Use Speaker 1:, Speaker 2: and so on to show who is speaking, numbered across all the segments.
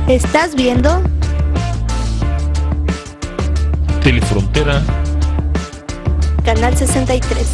Speaker 1: ¿Estás viendo?
Speaker 2: Telefrontera.
Speaker 1: Canal 63.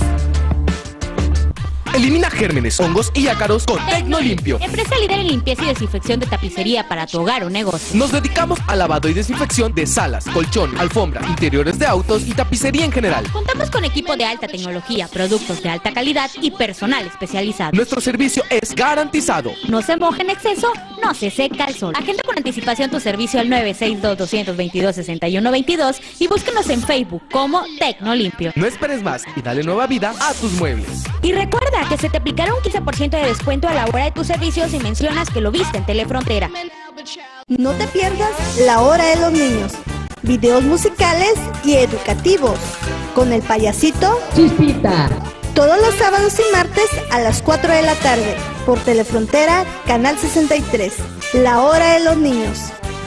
Speaker 3: Elimina gérmenes, hongos y ácaros con Tecnolimpio.
Speaker 4: Empresa líder en limpieza y desinfección de tapicería para tu hogar o negocio.
Speaker 3: Nos dedicamos al lavado y desinfección de salas, colchón, alfombra, interiores de autos y tapicería en general.
Speaker 4: Contamos con equipo de alta tecnología, productos de alta calidad y personal especializado.
Speaker 3: Nuestro servicio es garantizado.
Speaker 4: No se moja en exceso, no se seca el sol. Agenda con anticipación tu servicio al 962-222-6122 y búsquenos en Facebook como Tecnolimpio.
Speaker 3: No esperes más y dale nueva vida a tus muebles.
Speaker 4: Y recuerda que se te aplicará un 15% de descuento a la hora de tus servicios si mencionas que lo viste en Telefrontera.
Speaker 1: No te pierdas La Hora de los Niños. Videos musicales y educativos. Con el payasito
Speaker 5: Chispita.
Speaker 1: Todos los sábados y martes a las 4 de la tarde. Por Telefrontera, Canal 63. La Hora de los Niños.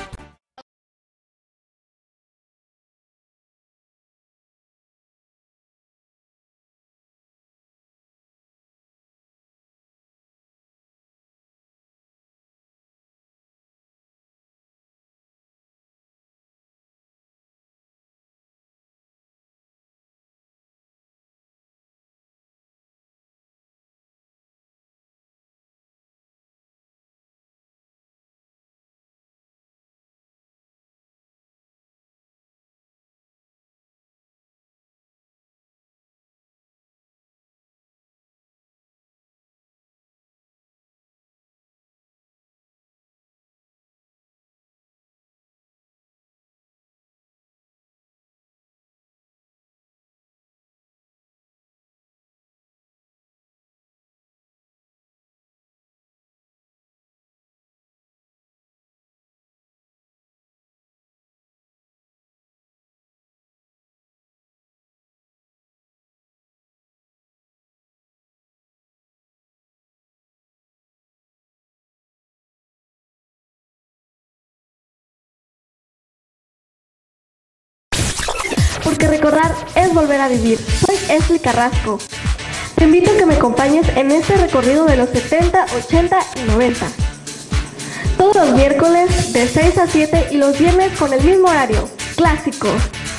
Speaker 6: Porque recordar es volver a vivir. Soy Esli Carrasco. Te invito a que me acompañes en este recorrido de los 70, 80 y 90. Todos los miércoles de 6 a 7 y los viernes con el mismo horario. Clásicos.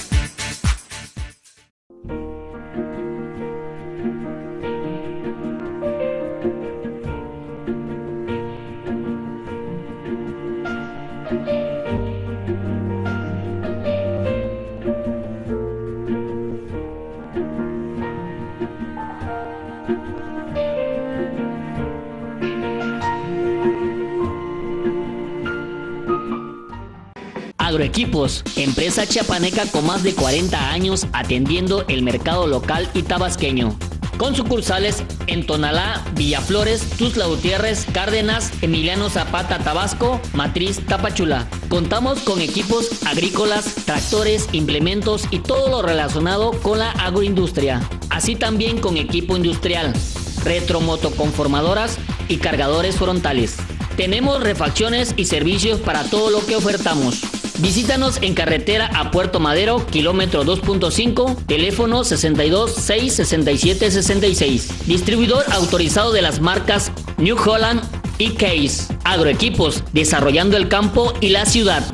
Speaker 7: Agroequipos, empresa chiapaneca con más de 40 años atendiendo el mercado local y tabasqueño. Con sucursales en Tonalá, Villaflores, Tuxtla Gutiérrez, Cárdenas, Emiliano Zapata, Tabasco, Matriz, Tapachula. Contamos con equipos agrícolas, tractores, implementos y todo lo relacionado con la agroindustria. Así también con equipo industrial, retromotoconformadoras y cargadores frontales. Tenemos refacciones y servicios para todo lo que ofertamos. Visítanos en carretera a Puerto Madero, kilómetro 2.5, teléfono 62 6 67 66. Distribuidor autorizado de las marcas New Holland y Case. Agroequipos, desarrollando el campo y la ciudad.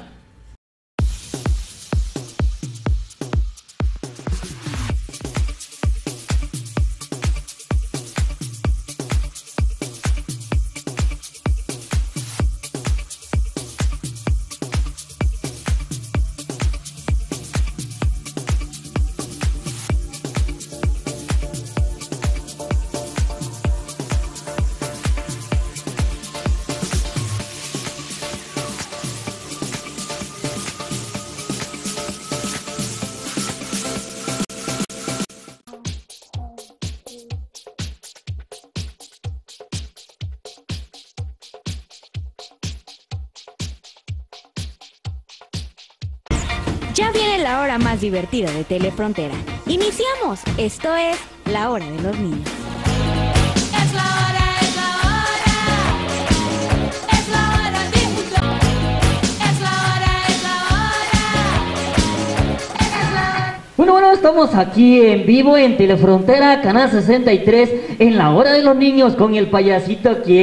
Speaker 4: Ya viene la hora más divertida de Telefrontera. ¡Iniciamos! Esto es La Hora de los Niños.
Speaker 8: Es la hora, es la hora. Es la hora de jugar. Es la hora, es la hora. Es la hora.
Speaker 5: Bueno, estamos aquí en vivo en Telefrontera, Canal 63, en La Hora de los Niños, con el payasito, ¿quién?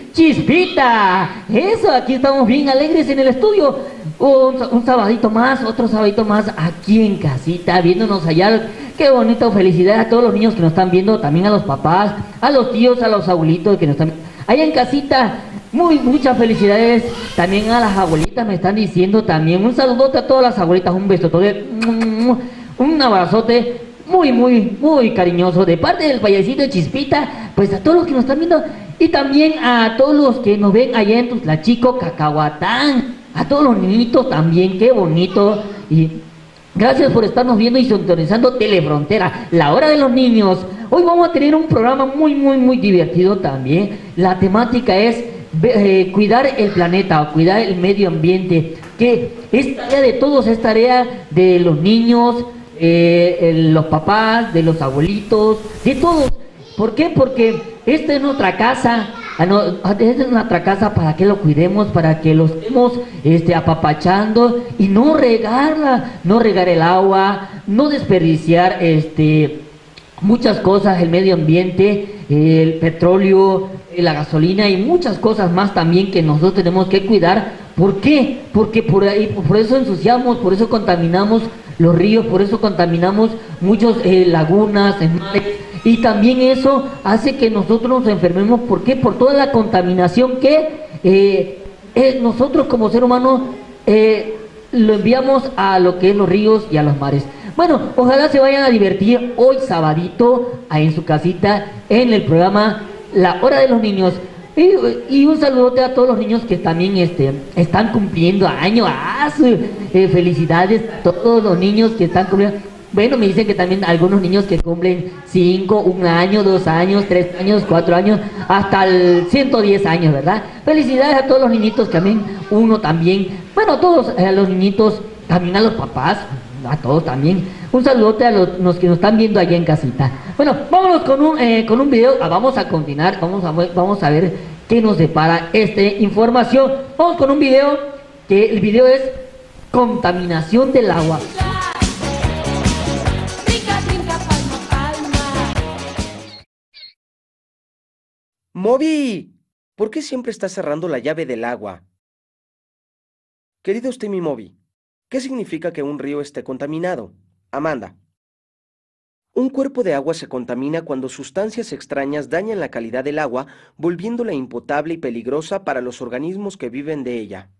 Speaker 5: Chispita. Eso, aquí estamos bien alegres en el estudio. Un sabadito más, otro sabadito más aquí en casita, viéndonos allá. Qué bonito, felicidades a todos los niños que nos están viendo, también a los papás, a los tíos, a los abuelitos que nos están allá en casita. Muchas felicidades también a las abuelitas, me están diciendo también. Un saludote a todas las abuelitas, un besote, un abrazote muy cariñoso de parte del payasito de Chispita, pues a todos los que nos están viendo y también a todos los que nos ven allá en Tuzlachico, Cacahuatán, a todos los niñitos también, qué bonito. Y gracias por estarnos viendo y sintonizando Telefrontera, la hora de los niños. Hoy vamos a tener un programa muy divertido también. La temática es cuidar el planeta o cuidar el medio ambiente, que es tarea de todos, es tarea de los niños, los papás, de los abuelitos, de todos. ¿Por qué? Porque esta es nuestra casa, esta es nuestra casa para que lo cuidemos, para que lo estemos apapachando y no regarla, no regar el agua, no desperdiciar muchas cosas, el medio ambiente, el petróleo, la gasolina y muchas cosas más también que nosotros tenemos que cuidar. ¿Por qué? Porque por eso ensuciamos, por eso contaminamos los ríos, por eso contaminamos muchos lagunas, mares, y también eso hace que nosotros nos enfermemos. ¿Por qué? Por toda la contaminación que nosotros como ser humano lo enviamos a lo que es los ríos y a los mares. Bueno, ojalá se vayan a divertir hoy sabadito ahí en su casita en el programa La Hora de los Niños. Y un saludote a todos los niños que también están cumpliendo años. Felicidades a todos los niños que están cumpliendo. Bueno, me dicen que también algunos niños que cumplen 5, 1 año, 2 años, 3 años, 4 años, hasta el 110 años, ¿verdad? Felicidades a todos los niñitos también, uno también. Bueno, a todos los niñitos, también a los papás, a todos también. Un saludote a los que nos están viendo allá en casita. Bueno, vámonos con un video. Vamos a continuar, vamos a ver qué nos depara esta información. Vamos con un video, que el video es contaminación del agua.
Speaker 9: Moby, ¿por qué siempre está cerrando la llave del agua? Querido usted, mi Moby, ¿qué significa que un río esté contaminado? Amanda. Un cuerpo de agua se contamina cuando sustancias extrañas dañan la calidad del agua, volviéndola impotable y peligrosa para los organismos que viven de ella.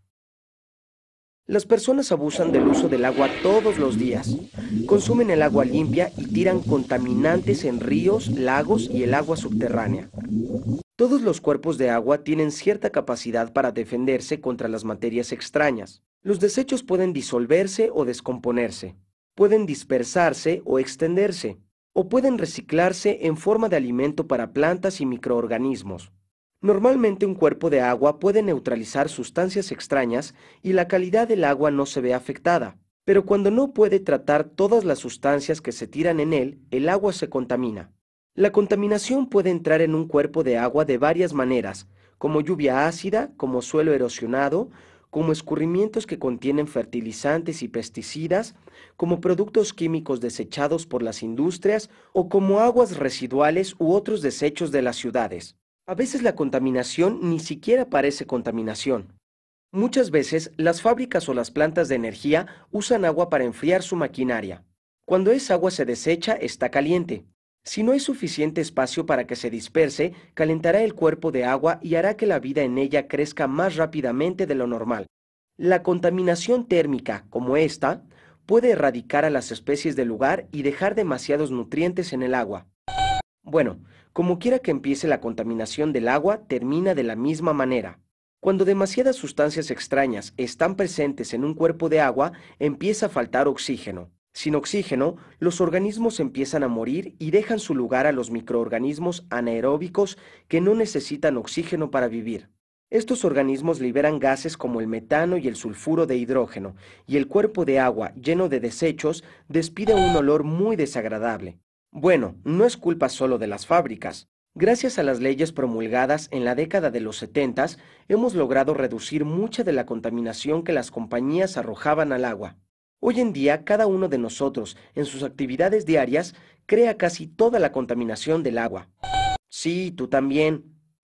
Speaker 9: Las personas abusan del uso del agua todos los días. Consumen el agua limpia y tiran contaminantes en ríos, lagos y el agua subterránea. Todos los cuerpos de agua tienen cierta capacidad para defenderse contra las materias extrañas. Los desechos pueden disolverse o descomponerse, pueden dispersarse o extenderse, o pueden reciclarse en forma de alimento para plantas y microorganismos. Normalmente un cuerpo de agua puede neutralizar sustancias extrañas y la calidad del agua no se ve afectada, pero cuando no puede tratar todas las sustancias que se tiran en él, el agua se contamina. La contaminación puede entrar en un cuerpo de agua de varias maneras, como lluvia ácida, como suelo erosionado, como escurrimientos que contienen fertilizantes y pesticidas, como productos químicos desechados por las industrias o como aguas residuales u otros desechos de las ciudades. A veces la contaminación ni siquiera parece contaminación. Muchas veces las fábricas o las plantas de energía usan agua para enfriar su maquinaria. Cuando esa agua se desecha, está caliente. Si no hay suficiente espacio para que se disperse, calentará el cuerpo de agua y hará que la vida en ella crezca más rápidamente de lo normal. La contaminación térmica, como esta, puede erradicar a las especies del lugar y dejar demasiados nutrientes en el agua. Bueno, como quiera que empiece, la contaminación del agua termina de la misma manera. Cuando demasiadas sustancias extrañas están presentes en un cuerpo de agua, empieza a faltar oxígeno. Sin oxígeno, los organismos empiezan a morir y dejan su lugar a los microorganismos anaeróbicos que no necesitan oxígeno para vivir. Estos organismos liberan gases como el metano y el sulfuro de hidrógeno, y el cuerpo de agua, lleno de desechos, despide un olor muy desagradable. Bueno, no es culpa solo de las fábricas. Gracias a las leyes promulgadas en la década de los 70, hemos logrado reducir mucha de la contaminación que las compañías arrojaban al agua. Hoy en día, cada uno de nosotros, en sus actividades diarias, crea casi toda la contaminación del agua. Sí, tú también.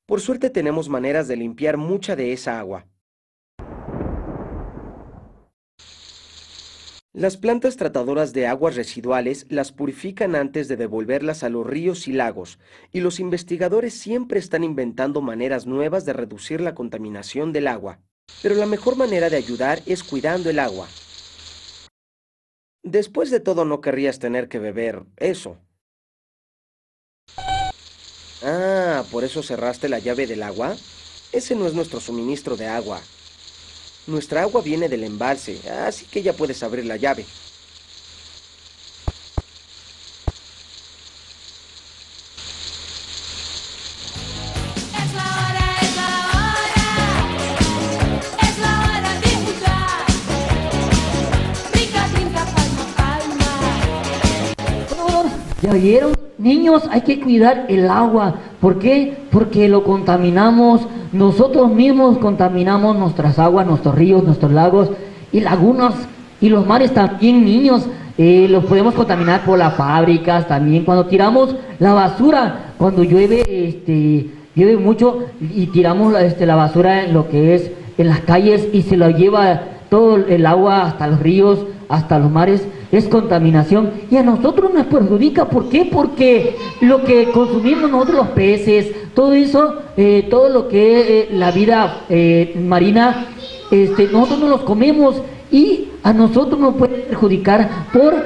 Speaker 9: Por suerte tenemos maneras de limpiar mucha de esa agua. Las plantas tratadoras de aguas residuales las purifican antes de devolverlas a los ríos y lagos, y los investigadores siempre están inventando maneras nuevas de reducir la contaminación del agua. Pero la mejor manera de ayudar es cuidando el agua. Después de todo, no querrías tener que beber eso. Ah, ¿por eso cerraste la llave del agua? Ese no es nuestro suministro de agua. Nuestra agua viene del embalse, así que ya puedes abrir la llave.
Speaker 8: Es la hora, es la hora. Es la hora de jugar. Brinca, brinca, palma, palma.
Speaker 5: ¿Ya vieron? Niños, hay que cuidar el agua. ¿Por qué? Porque lo contaminamos. Nosotros mismos contaminamos nuestras aguas, nuestros ríos, nuestros lagos y lagunas y los mares también, niños. Los podemos contaminar por las fábricas también. Cuando tiramos la basura, cuando llueve, llueve mucho y tiramos la basura en lo que es en las calles y se lo lleva todo el agua hasta los ríos, hasta los mares, es contaminación y a nosotros nos perjudica. ¿Por qué? Porque lo que consumimos nosotros, los peces, todo eso, todo lo que es la vida marina, nosotros no los comemos y a nosotros nos puede perjudicar por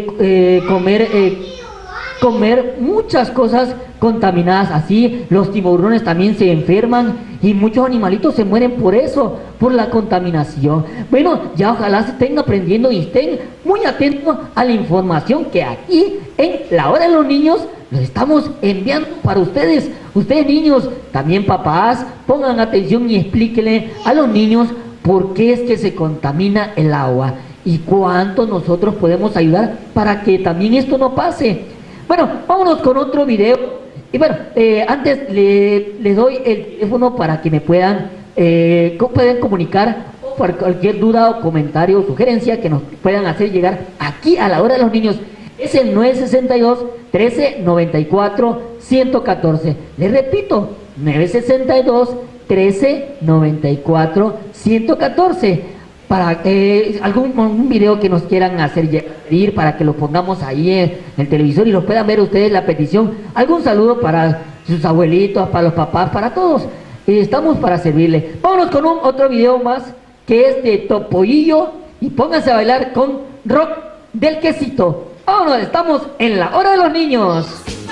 Speaker 5: comer muchas cosas contaminadas. Así los tiburones también se enferman y muchos animalitos se mueren por eso, por la contaminación. Bueno, ya ojalá se estén aprendiendo y estén muy atentos a la información que aquí en La Hora de los Niños los estamos enviando para ustedes. Ustedes, niños, también papás, pongan atención y explíquenle a los niños por qué es que se contamina el agua y cuánto nosotros podemos ayudar para que también esto no pase. Bueno, vámonos con otro video. Y bueno, antes les doy el teléfono para que me puedan comunicar por cualquier duda o comentario o sugerencia que nos puedan hacer llegar aquí a La Hora de los Niños. Es el 962-1394-114. Les repito, 962-1394-114. Para algún video que nos quieran hacer llegar, para que lo pongamos ahí en el televisor y lo puedan ver ustedes la petición. Algún saludo para sus abuelitos, para los papás, para todos. Estamos para servirle. Vámonos con otro video más que es de Topollillo y pónganse a bailar con Rock del Quesito. Vámonos, estamos en La Hora de los Niños.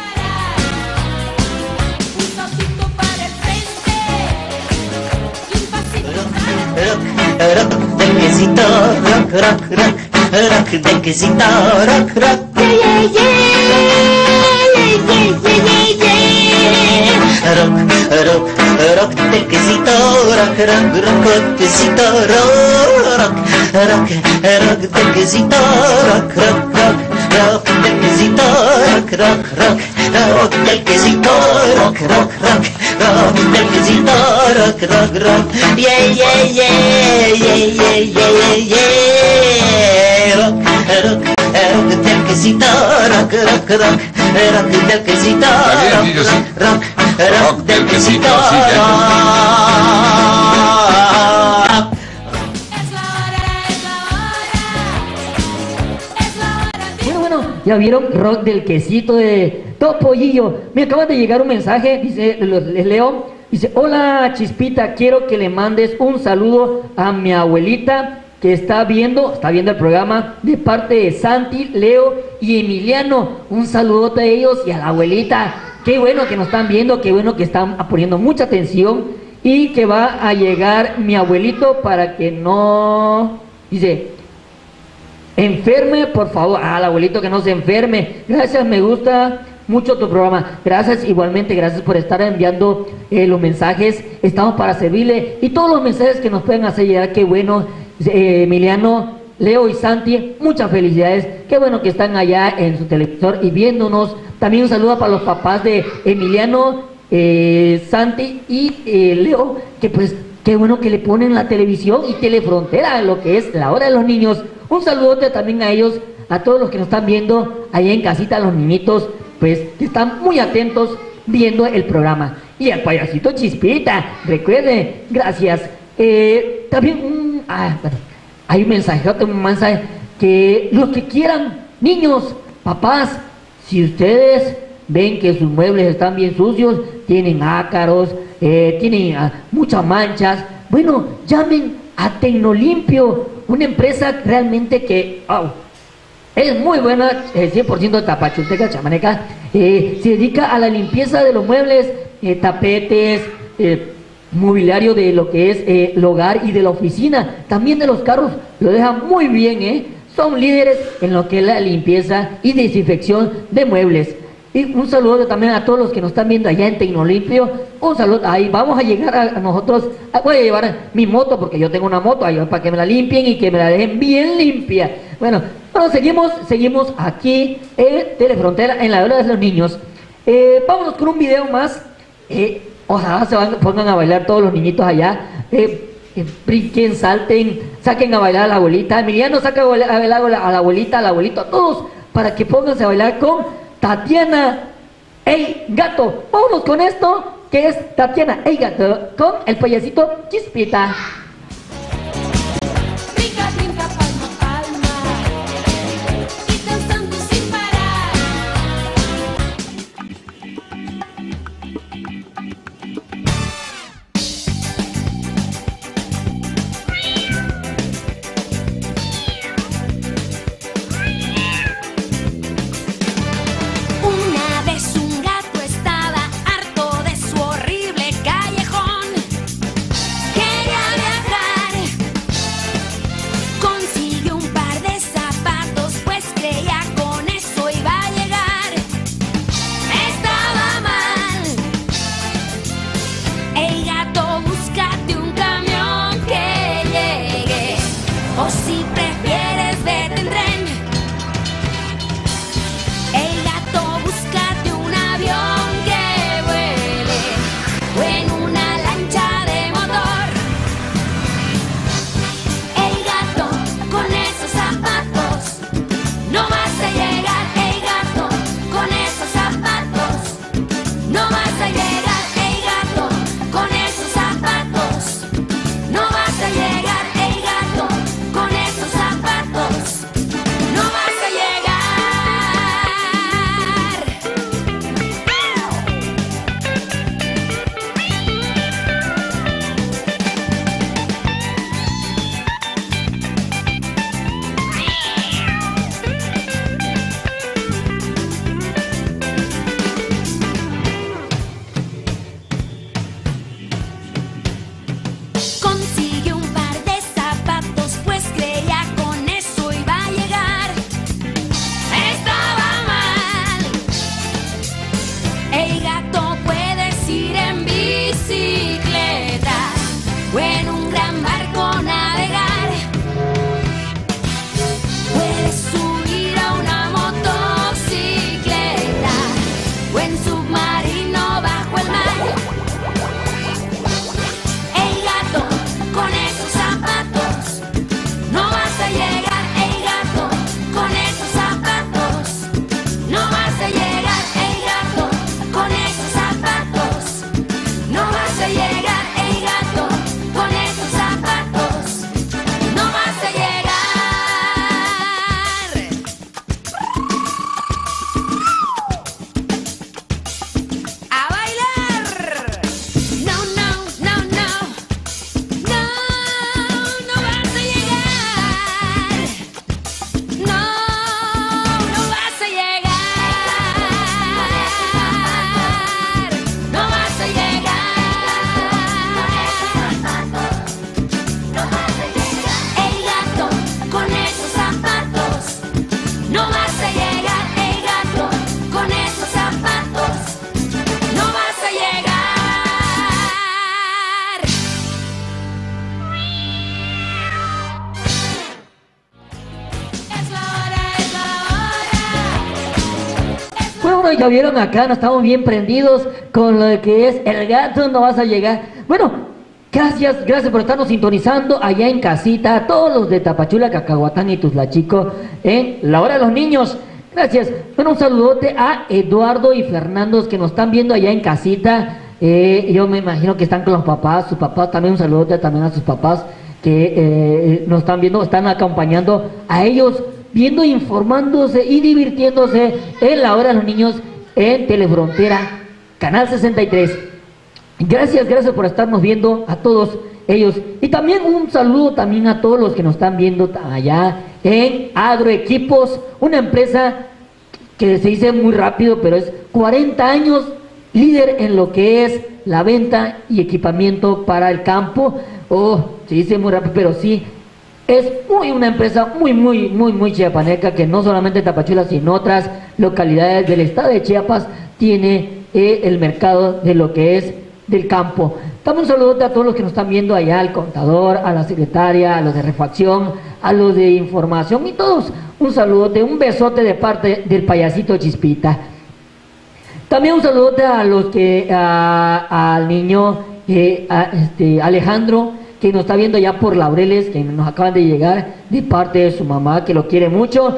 Speaker 8: Un pasito para el frente y un pasito atrás.
Speaker 10: Rock del quesito, rock, rock, rock, rock del quesito, rock, rock, yeah, yeah, yeah, yeah, yeah, yeah. Rock, rock, rock del quesito, rock, rock, rock del quesito, rock, rock, rock, rock del quesito, rock, rock, rock, rock del quesito, rock, rock, rock, rock del quesito, rock, rock, rock, rock del quesito, rock, rock, rock, yeah, yeah, yeah, yeah, yeah, yeah, yeah, rock, rock, rock del quesito, rock, rock, rock, rock del quesito, rock, rock, rock del quesito, rock.
Speaker 5: Bueno, ya vieron Rock del Quesito de Topollillo. Me acaba de llegar un mensaje, dice, les leo, dice: hola Chispita, quiero que le mandes un saludo a mi abuelita que está viendo el programa, de parte de Santi, Leo y Emiliano. Un saludote a ellos y a la abuelita. Qué bueno que nos están viendo, qué bueno que están poniendo mucha atención y que va a llegar mi abuelito para que no, dice, enferme, por favor. Al abuelito que no se enferme. Gracias, me gusta mucho tu programa. Gracias, igualmente, gracias por estar enviando los mensajes. Estamos para servirle. Y todos los mensajes que nos pueden hacer llegar, qué bueno. Emiliano, Leo y Santi, muchas felicidades. Qué bueno que están allá en su televisor y viéndonos. También un saludo para los papás de Emiliano, Santi y Leo, que pues qué bueno que le ponen la televisión y Telefrontera, lo que es La Hora de los Niños. Un saludote también a ellos, a todos los que nos están viendo allá en casita, los niñitos, pues que están muy atentos viendo el programa. y al payasito Chispita. Recuerde, gracias. También, bueno, hay un mensaje que los que quieran, niños, papás, si ustedes ven que sus muebles están bien sucios, tienen ácaros, tienen muchas manchas, bueno, llamen a Tecnolimpio, una empresa realmente que es muy buena, 100% de Tapachulteca, Chamaneca, se dedica a la limpieza de los muebles, tapetes, mobiliario de lo que es el hogar y de la oficina, también de los carros, lo dejan muy bien, son líderes en lo que es la limpieza y desinfección de muebles. Y un saludo también a todos los que nos están viendo allá en Tecnolimpio. Un saludo, ahí vamos a llegar a nosotros. Voy a llevar mi moto porque yo tengo una moto ahí para que me la limpien y que me la dejen bien limpia. Bueno, seguimos aquí en Telefrontera en la hora de los niños. Vámonos con un video más. Ojalá pongan a bailar todos los niñitos allá. Brinquen, salten, saquen a bailar a la abuelita. Emiliano, saca a bailar a la abuelita, al abuelito, a todos, para que pónganse a bailar con Tatiana Ey Gato. Vámonos con esto, que es Tatiana Ey Gato, con el payasito Chispita.
Speaker 8: Brinca, brinca, palma, palma, y danzando sin parar. Una vez un gato estaba harto de su horrible callejón. Quería viajar, consiguió un par de zapatos, pues creía con eso iba a llegar. Estaba mal. Ey gato, búscate un camión que llegue, o si prefieres vete en tren. Ey gato, búscate un avión que vuele, o en una lancha de motor. Ey gato, con esos zapatos no vas a llegar. Ey gato, con esos zapatos no vas a llegar. Ey gato, con esos zapatos no vas a llegar. Ey gato, con esos zapatos no vas a llegar. Consiguió un par de zapatos, pues creía con eso iba a llegar. Estaba mal. Ey gato, puedes ir en bicicleta o en un gran barco navegar. Puedes subir a una motocicleta o en submarino bajo el mar. Ey gato, con esos zapatos no vas a llegar. Ey gato, con esos zapatos no vas a llegar. Ey gato, con esos zapatos no vas a llegar. Ey gato, con esos zapatos no vas a llegar. A bailar. No, no, no, no. No, no vas a llegar. No, no vas a llegar. No vas a llegar. Ey gato, con esos zapatos no vas a llegar. Ey gato, con esos zapatos no vas a llegar. Es la hora, es la hora.
Speaker 5: Bueno, ya vieron acá, nos estamos bien prendidos con lo que es el gato, no vas a llegar. Bueno, gracias por estarnos sintonizando allá en casita, a todos los de Tapachula, Cacahuatán y Tuzlachico, en la hora de los niños. Gracias. Bueno, un saludote a Eduardo y Fernando que nos están viendo allá en casita. Yo me imagino que están con los papás, sus papás también, un saludo también a sus papás que nos están viendo, están acompañando a ellos, viendo, informándose y divirtiéndose en la hora de los niños en Telefrontera, Canal 63. Gracias por estarnos viendo a todos ellos. Y también un saludo también a todos los que nos están viendo allá en Agroequipos, una empresa que se dice muy rápido, pero es 40 años líder en lo que es la venta y equipamiento para el campo. Se dice muy rápido, pero sí, es una empresa muy chiapaneca, que no solamente en Tapachula, sino en otras localidades del estado de Chiapas tiene el mercado de lo que es del campo. Damos un saludo a todos los que nos están viendo allá, al contador, a la secretaria, a los de refacción, a los de información y todos. Un saludote, un besote de parte del payasito Chispita. También un saludote a los que, al niño Alejandro, que nos está viendo allá por Laureles, que nos acaban de llegar de parte de su mamá, que lo quiere mucho.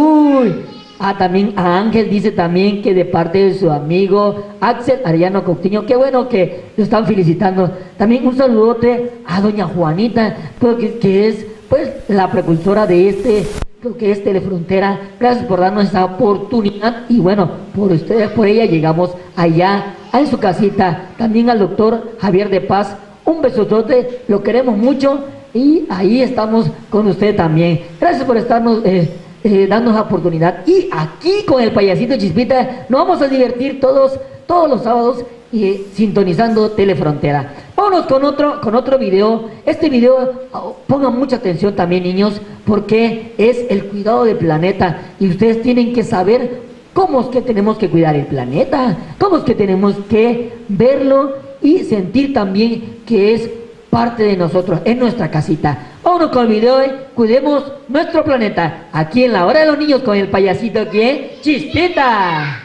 Speaker 5: También a Ángel dice también que de parte de su amigo Axel Arellano Coutinho, qué bueno que lo están felicitando. También un saludote a doña Juanita, que es pues la precursora de lo que es Telefrontera. Gracias por darnos esa oportunidad y bueno, por ustedes, por ella llegamos allá en su casita. También al doctor Javier de Paz, un besotote, lo queremos mucho y ahí estamos con usted también. Gracias por estarnos dándonos la oportunidad. Y aquí con el payasito Chispita nos vamos a divertir todos los sábados sintonizando Telefrontera. Vámonos con otro video. Este video, pongan mucha atención también, niños, porque es el cuidado del planeta y ustedes tienen que saber cómo es que tenemos que cuidar el planeta, cómo es que tenemos que verlo y sentir también que es parte de nosotros, en nuestra casita. Vámonos con el video, cuidemos nuestro planeta, aquí en la hora de los niños con el payasito que Chispita.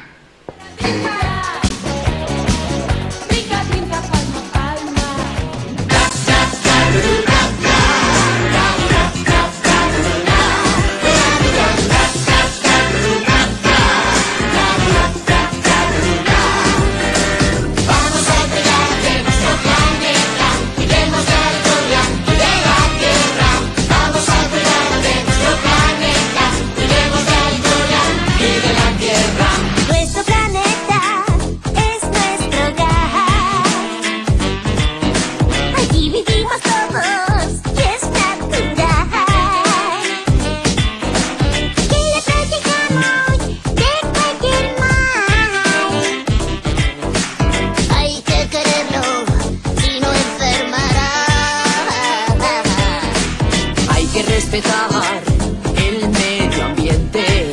Speaker 10: El medio ambiente,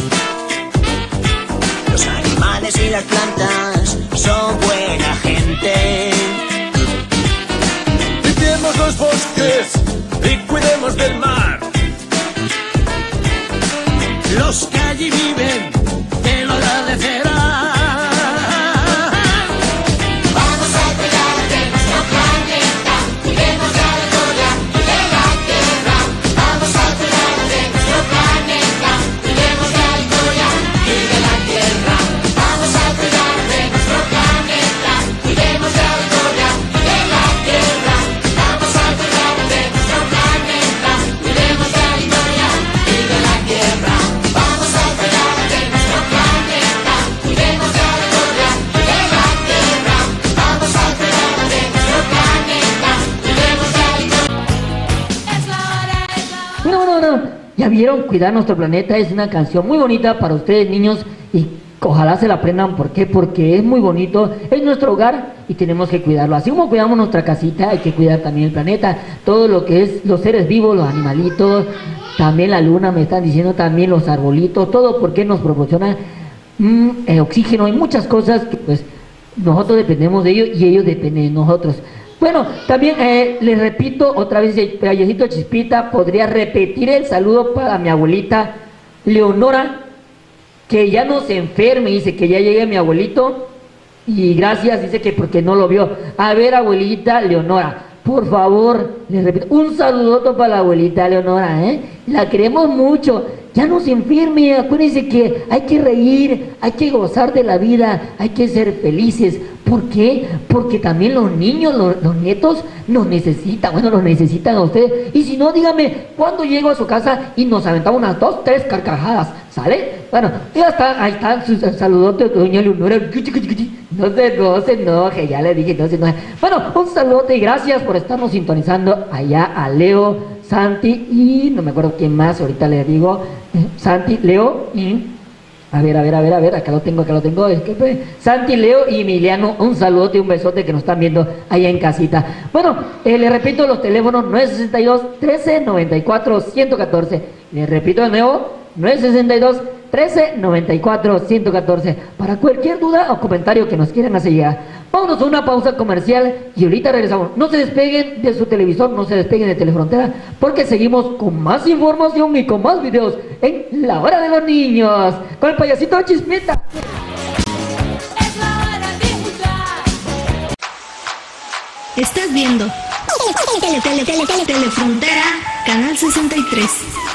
Speaker 10: los animales y las plantas son buena gente.
Speaker 11: Limpiemos los bosques y cuidemos del mar. Los que allí viven te lo agradecerán.
Speaker 8: Vamos a cuidar de nuestro planeta, cuidemos de la altura y de la tierra. Vamos a cuidar de nuestro planeta, cuidemos de la altura y de la tierra. Vamos a cuidar de nuestro planeta, cuidemos de la altura y de la tierra. Vamos a cuidar de nuestro planeta, cuidemos de la altura y de la tierra. Vamos a cuidar de nuestro planeta, cuidemos de la altura y de la tierra. Vamos a cuidar de nuestro planeta, cuidemos de la altura.
Speaker 5: No. Ya vieron, cuidar nuestro planeta es una canción muy bonita para ustedes, niños, y ojalá se la aprendan. ¿Por qué? Porque es muy bonito, es nuestro hogar y tenemos que cuidarlo. Así como cuidamos nuestra casita, hay que cuidar también el planeta, todo lo que es los seres vivos, los animalitos, también la luna, me están diciendo, también los arbolitos, todo porque nos proporciona oxígeno y muchas cosas que pues nosotros dependemos de ellos y ellos dependen de nosotros. Bueno, también les repito otra vez, el payasito Chispita podría repetir el saludo para mi abuelita Leonora, que ya no se enferme, dice que ya llegue mi abuelito, y gracias, dice que porque no lo vio. A ver, abuelita Leonora, por favor, les repito, un saludoto para la abuelita Leonora, la queremos mucho, ya no se enferme. Acuérdense que hay que reír, hay que gozar de la vida, hay que ser felices. ¿Por qué? Porque también los niños, los nietos nos necesitan. Bueno, los necesitan a ustedes. Y si no, dígame, ¿cuándo llego a su casa y nos aventamos unas 2, 3 carcajadas? ¿Sale? Bueno, ya está, ahí está su saludote, doña Leonora. No se enoje, ya le dije, no se enoje. Bueno, un saludote y gracias por estarnos sintonizando allá a Leo, Santi y no me acuerdo quién más, ahorita le digo. Santi, Leo y... A ver, acá lo tengo, es que Santi, Leo y Emiliano, un saludote y un besote que nos están viendo allá en casita. Bueno, le repito los teléfonos 962 13 94 114. Le repito de nuevo, 962 13 94 114 para cualquier duda o comentario que nos quieran hacer llegar. Vámonos a una pausa comercial y ahorita regresamos. No se despeguen de su televisor, no se despeguen de Telefrontera, porque seguimos con más información y con más videos en La Hora de los Niños con el payasito Chispita.
Speaker 1: Estás viendo Telefrontera, Canal 63.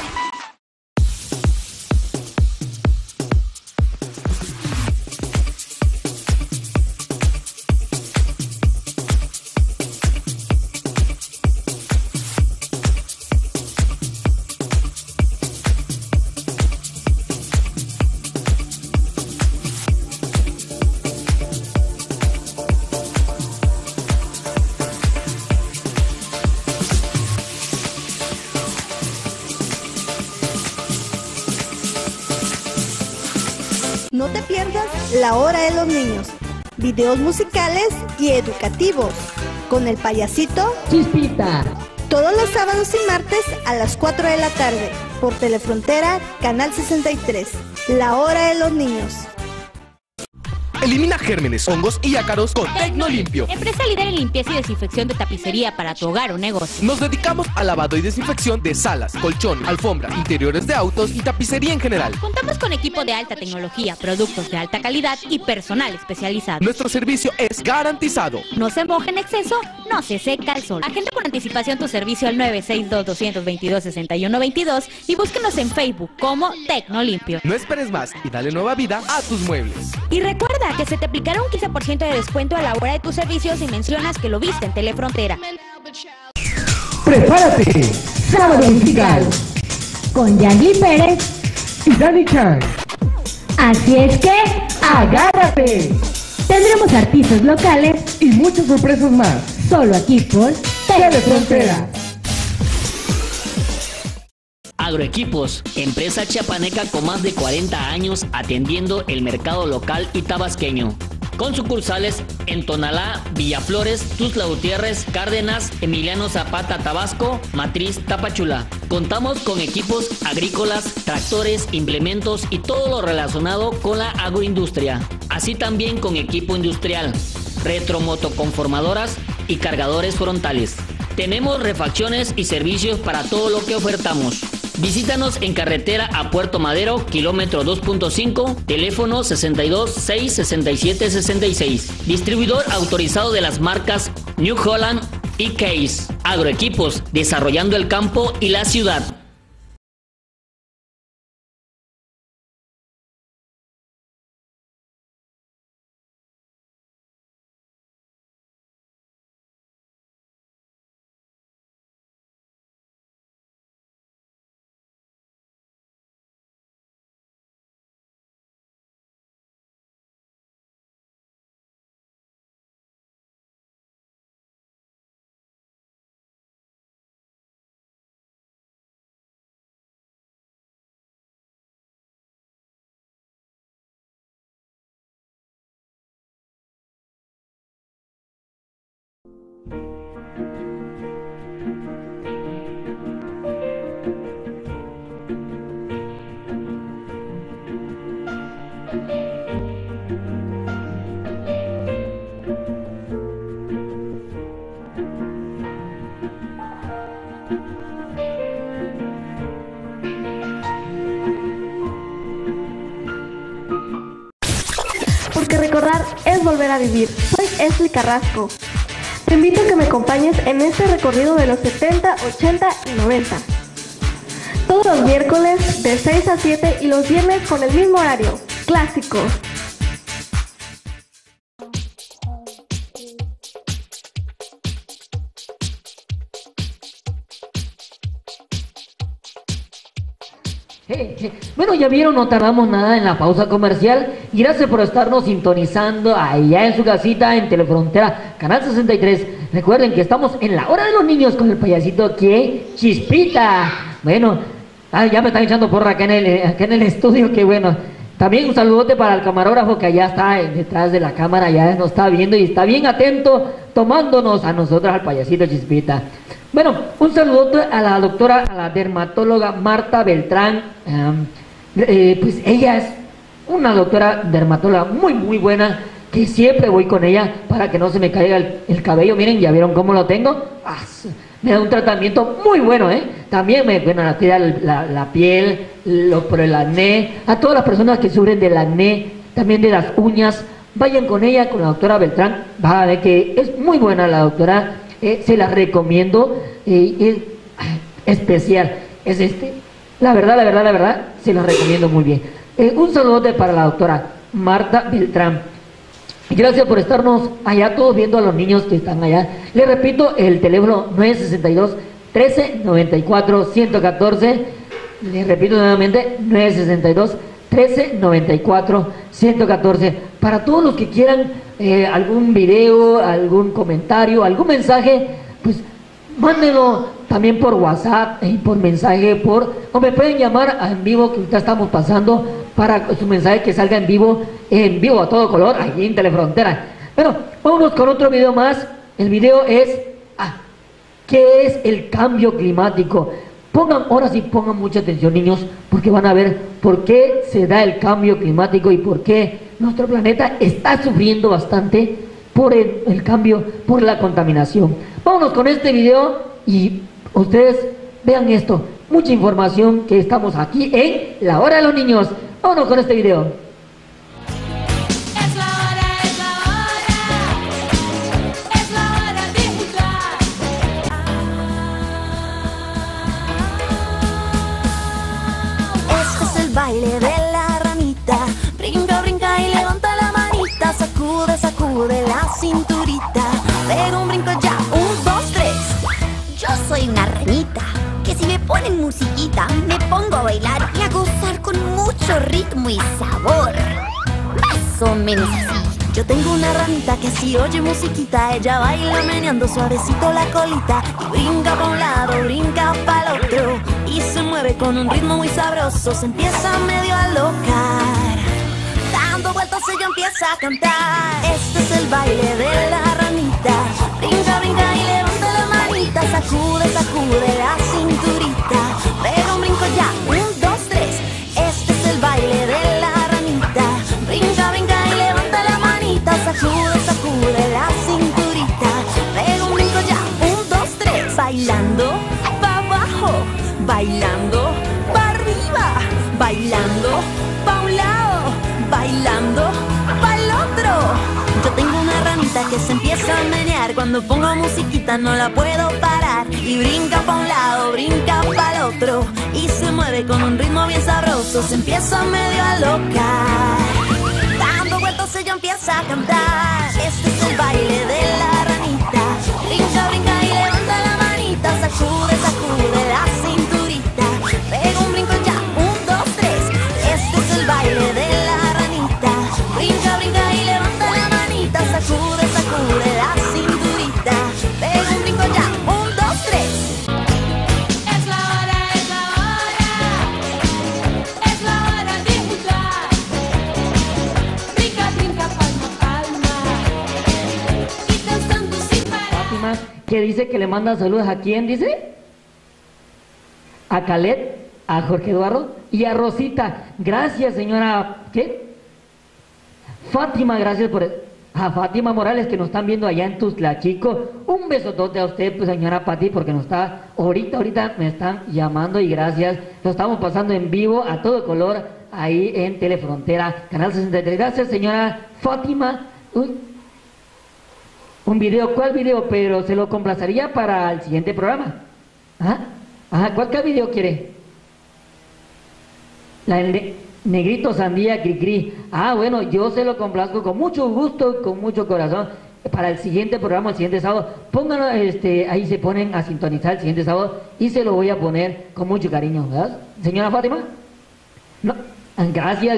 Speaker 1: No te pierdas La Hora de los Niños, videos musicales y educativos, con el payasito
Speaker 5: Chispita.
Speaker 1: Todos los sábados y martes a las 4 de la tarde, por Telefrontera, Canal 63, La Hora de los Niños.
Speaker 3: Elimina gérmenes, hongos y ácaros con Tecnolimpio.
Speaker 4: Empresa líder en limpieza y desinfección de tapicería para tu hogar o negocio.
Speaker 3: Nos dedicamos al lavado y desinfección de salas, colchón, alfombra, interiores de autos y tapicería en general.
Speaker 4: Contamos con equipo de alta tecnología, productos de alta calidad y personal especializado.
Speaker 3: Nuestro servicio es garantizado.
Speaker 4: No se moja en exceso, no se seca el sol. Agenda con anticipación tu servicio al 962-222-6122 y búsquenos en Facebook como Tecnolimpio.
Speaker 3: No esperes más y dale nueva vida a tus muebles.
Speaker 4: Y recuerda que se te aplicará un 15% de descuento a la hora de tus servicios si mencionas que lo viste en Telefrontera.
Speaker 12: ¡Prepárate! Sábado musical con Yangli Pérez y Dani Chan. Así es que agárrate. Tendremos artistas locales y muchas sorpresas más. Solo aquí por Telefrontera.
Speaker 7: Agroequipos, empresa chiapaneca con más de 40 años atendiendo el mercado local y tabasqueño. Con sucursales en Tonalá, Villaflores, Tuxtla Gutiérrez, Cárdenas, Emiliano Zapata, Tabasco, Matriz, Tapachula. Contamos con equipos agrícolas, tractores, implementos y todo lo relacionado con la agroindustria. Así también con equipo industrial, retromotoconformadoras y cargadores frontales. Tenemos refacciones y servicios para todo lo que ofertamos. Visítanos en carretera a Puerto Madero, kilómetro 2.5, teléfono 62 6 67 66. Distribuidor autorizado de las marcas New Holland y Case. Agroequipos, desarrollando el campo y la ciudad.
Speaker 6: Porque recordar es volver a vivir. Soy Esli Carrasco. Te invito a que me acompañes en este recorrido de los 70, 80 y 90. Todos los miércoles de 6 a 7 y los viernes con el mismo horario. Clásico.
Speaker 5: Bueno, ya vieron, no tardamos nada en la pausa comercial y gracias por estarnos sintonizando allá en su casita en Telefrontera, Canal 63. Recuerden que estamos en la hora de los niños con el payasito que Chispita. Bueno, ya me están echando porra acá en el estudio, que bueno. También un saludote para el camarógrafo que allá está detrás de la cámara, ya nos está viendo y está bien atento tomándonos a nosotros, al payasito Chispita. Bueno, un saludo a la doctora, a la dermatóloga Marta Beltrán. Pues ella es una doctora dermatóloga muy buena, que siempre voy con ella para que no se me caiga el cabello. Miren, ya vieron cómo lo tengo. Me da un tratamiento muy bueno, También me cuida la piel, por el acné. A todas las personas que sufren del acné, también de las uñas, vayan con ella, con la doctora Beltrán. Va a ver que es muy buena la doctora. Se la recomiendo, es especial, es la verdad, se la recomiendo muy bien. Un saludo para la doctora Marta Beltrán. Gracias por estarnos allá todos viendo a los niños que están allá. Les repito, el teléfono 962-1394-114. Les repito nuevamente, 962-1394-114. Para todos los que quieran algún video, algún comentario, algún mensaje, pues mándenlo también por WhatsApp y por mensaje, o me pueden llamar en vivo, que ahorita estamos pasando para su mensaje que salga en vivo a todo color, aquí en Telefrontera. Bueno, vámonos con otro video más. El video es ¿qué es el cambio climático? Ahora sí pongan mucha atención, niños, porque van a ver por qué se da el cambio climático y por qué nuestro planeta está sufriendo bastante por el cambio, por la contaminación. Vámonos con este video y ustedes vean esto. Mucha información que estamos aquí en la hora de los niños. Vámonos con este video.
Speaker 8: Baile de la ranita, brinca, brinca y levanta la manita, sacude, sacude la cinturita, pega un brinco ya, 1, 2, 3. Yo soy una ranita, que si me ponen musiquita, me pongo a bailar y a gozar con mucho ritmo y sabor. Más o menos así. Yo tengo una ranita que si oye musiquita, ella baila meneando suavecito la colita y brinca pa' un lado, brinca pa'l otro y se mueve con un ritmo muy sabroso. Se empieza medio a alocar, dando vueltas ella empieza a cantar. Este es el baile de la ranita, brinca, brinca y levanta la manita, sacude, sacude la cinturita, pega un brinco ya, 1, 2, 3. Este es el baile de la ranita, brinca, brinca y levanta la manita, sacude, sacude la cinturita, pega un brinco ya, 1, 2, 3. Bailando pa' abajo, bailando pa' arriba, bailando pa' un lado, bailando pa'l otro. Yo tengo una ranita que se empieza a menear, cuando pongo musiquita no la puedo parar, y brinca pa' un lado, brinca pa'l otro y se mueve con un ritmo bien sabroso. Se empieza medio a locar, dando vueltas ella empieza a cantar. Este es el baile de la ranita, brinca, brinca y levanta la manita, sacude, sacude la cinturita, pega un brinco ya, 1, 2, 3. Este es el baile de la ranita, brinca, brinca y levanta la manita, sacude, sacude la cinturita, pega un brinco ya, 1, 2, 3. Es la hora, es la hora, es la hora de jugar. Brinca, brinca, palma, palma, y danzando sin parar.
Speaker 5: Fátima, que dice que le manda saludos a quién, dice, a Calet, a Jorge Eduardo y a Rosita. Gracias, señora, ¿qué? Fátima, gracias por... A Fátima Morales, que nos están viendo allá en Tuzlachico. Un besotote a usted, pues, señora Pati, porque nos está... Ahorita me están llamando y gracias. Lo estamos pasando en vivo a todo color ahí en Telefrontera, Canal 63. Gracias, señora Fátima. Un video, ¿cuál video? Pero se lo complacería para el siguiente programa. ¿Cuál video quiere? Negrito Sandía Cricri. Ah, bueno, yo se lo complazco con mucho gusto, con mucho corazón. Para el siguiente programa, el siguiente sábado, pónganlo, ahí se ponen a sintonizar el siguiente sábado y se lo voy a poner con mucho cariño, ¿verdad? Señora Fátima. No, gracias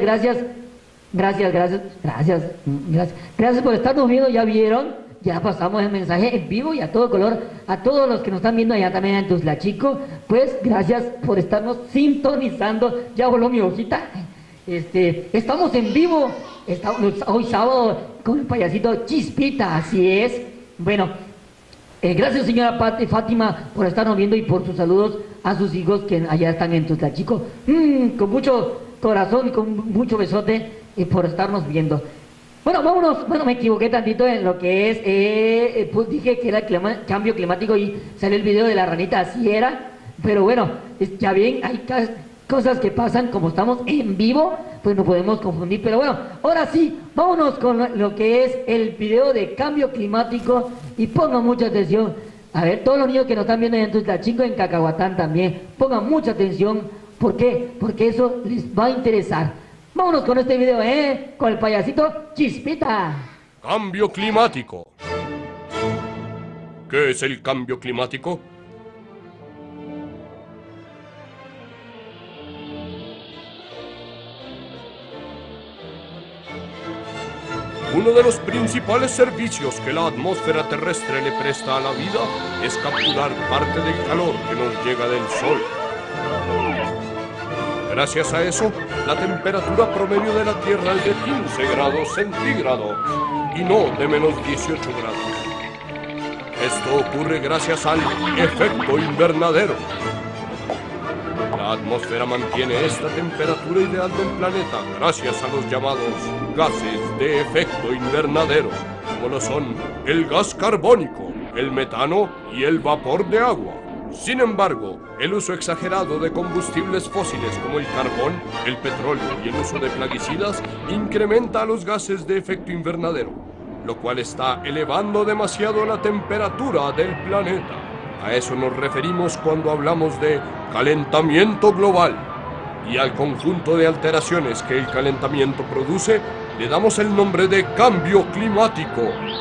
Speaker 5: por estarnos viendo. Ya vieron, ya pasamos el mensaje en vivo y a todo color, a todos los que nos están viendo allá también en Tuzlachico, pues gracias por estarnos sintonizando. Ya voló mi hojita. Estamos en vivo, hoy sábado con el payasito Chispita, así es. Bueno, gracias señora Fátima por estarnos viendo y por sus saludos a sus hijos que allá están en Tuzlachico. Con mucho corazón y con mucho besote por estarnos viendo. Bueno, vámonos. Bueno, me equivoqué tantito en lo que es, pues dije que era cambio climático y salió el video de la ranita, así era. Pero bueno, ya bien, hay cosas que pasan, como estamos en vivo, pues no podemos confundir. Pero bueno, ahora sí, vámonos con lo que es el video de cambio climático y pongan mucha atención. A ver, todos los niños que nos están viendo en Tuzlachico, en Cacahuatán también, pongan mucha atención. ¿Por qué? Porque eso les va a interesar. Vámonos con este video, con el payasito Chispita.
Speaker 13: Cambio climático. ¿Qué es el cambio climático? Uno de los principales servicios que la atmósfera terrestre le presta a la vida es capturar parte del calor que nos llega del Sol. Gracias a eso, la temperatura promedio de la Tierra es de 15 grados centígrados y no de menos 18 grados. Esto ocurre gracias al efecto invernadero. La atmósfera mantiene esta temperatura ideal del planeta gracias a los llamados gases de efecto invernadero, como lo son el gas carbónico, el metano y el vapor de agua. Sin embargo, el uso exagerado de combustibles fósiles como el carbón, el petróleo y el uso de plaguicidas incrementa los gases de efecto invernadero, lo cual está elevando demasiado la temperatura del planeta. A eso nos referimos cuando hablamos de calentamiento global. Y al conjunto de alteraciones que el calentamiento produce, le damos el nombre de cambio climático.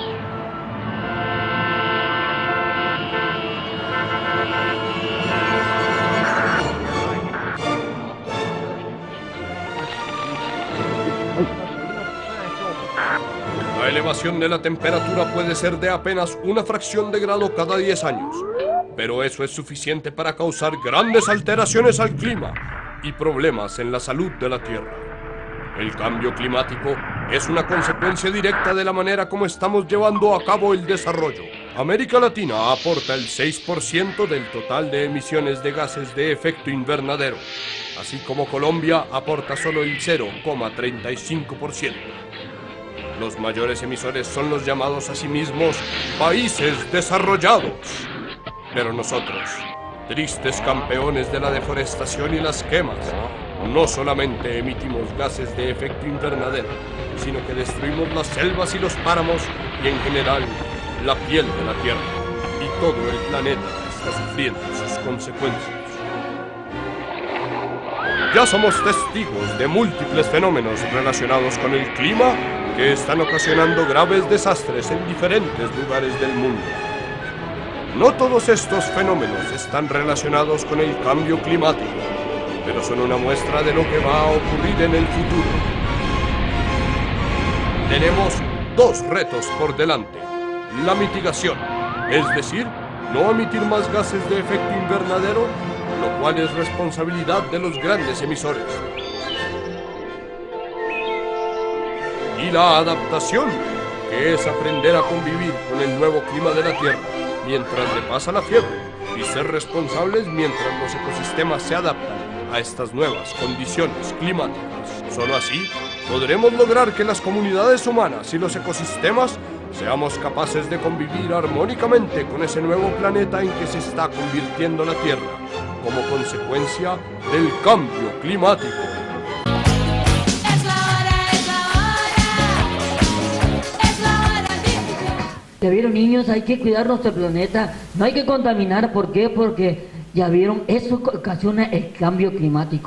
Speaker 13: La elevación de la temperatura puede ser de apenas una fracción de grado cada 10 años, pero eso es suficiente para causar grandes alteraciones al clima y problemas en la salud de la Tierra. El cambio climático es una consecuencia directa de la manera como estamos llevando a cabo el desarrollo. América Latina aporta el 6% del total de emisiones de gases de efecto invernadero, así como Colombia aporta solo el 0,35%. Los mayores emisores son los llamados a sí mismos países desarrollados. Pero nosotros, tristes campeones de la deforestación y las quemas, no solamente emitimos gases de efecto invernadero, sino que destruimos las selvas y los páramos y en general la piel de la Tierra. Y todo el planeta está sufriendo sus consecuencias. Ya somos testigos de múltiples fenómenos relacionados con el clima que están ocasionando graves desastres en diferentes lugares del mundo. No todos estos fenómenos están relacionados con el cambio climático, pero son una muestra de lo que va a ocurrir en el futuro. Tenemos dos retos por delante. La mitigación, es decir, no emitir más gases de efecto invernadero, lo cual es responsabilidad de los grandes emisores. Y la adaptación, que es aprender a convivir con el nuevo clima de la Tierra mientras le pasa la fiebre y ser responsables mientras los ecosistemas se adaptan a estas nuevas condiciones climáticas. Solo así podremos lograr que las comunidades humanas y los ecosistemas seamos capaces de convivir armónicamente con ese nuevo planeta en que se está convirtiendo la Tierra como consecuencia del cambio climático.
Speaker 5: Ya vieron, niños, hay que cuidar nuestro planeta, no hay que contaminar. ¿Por qué? Porque ya vieron, eso ocasiona el cambio climático.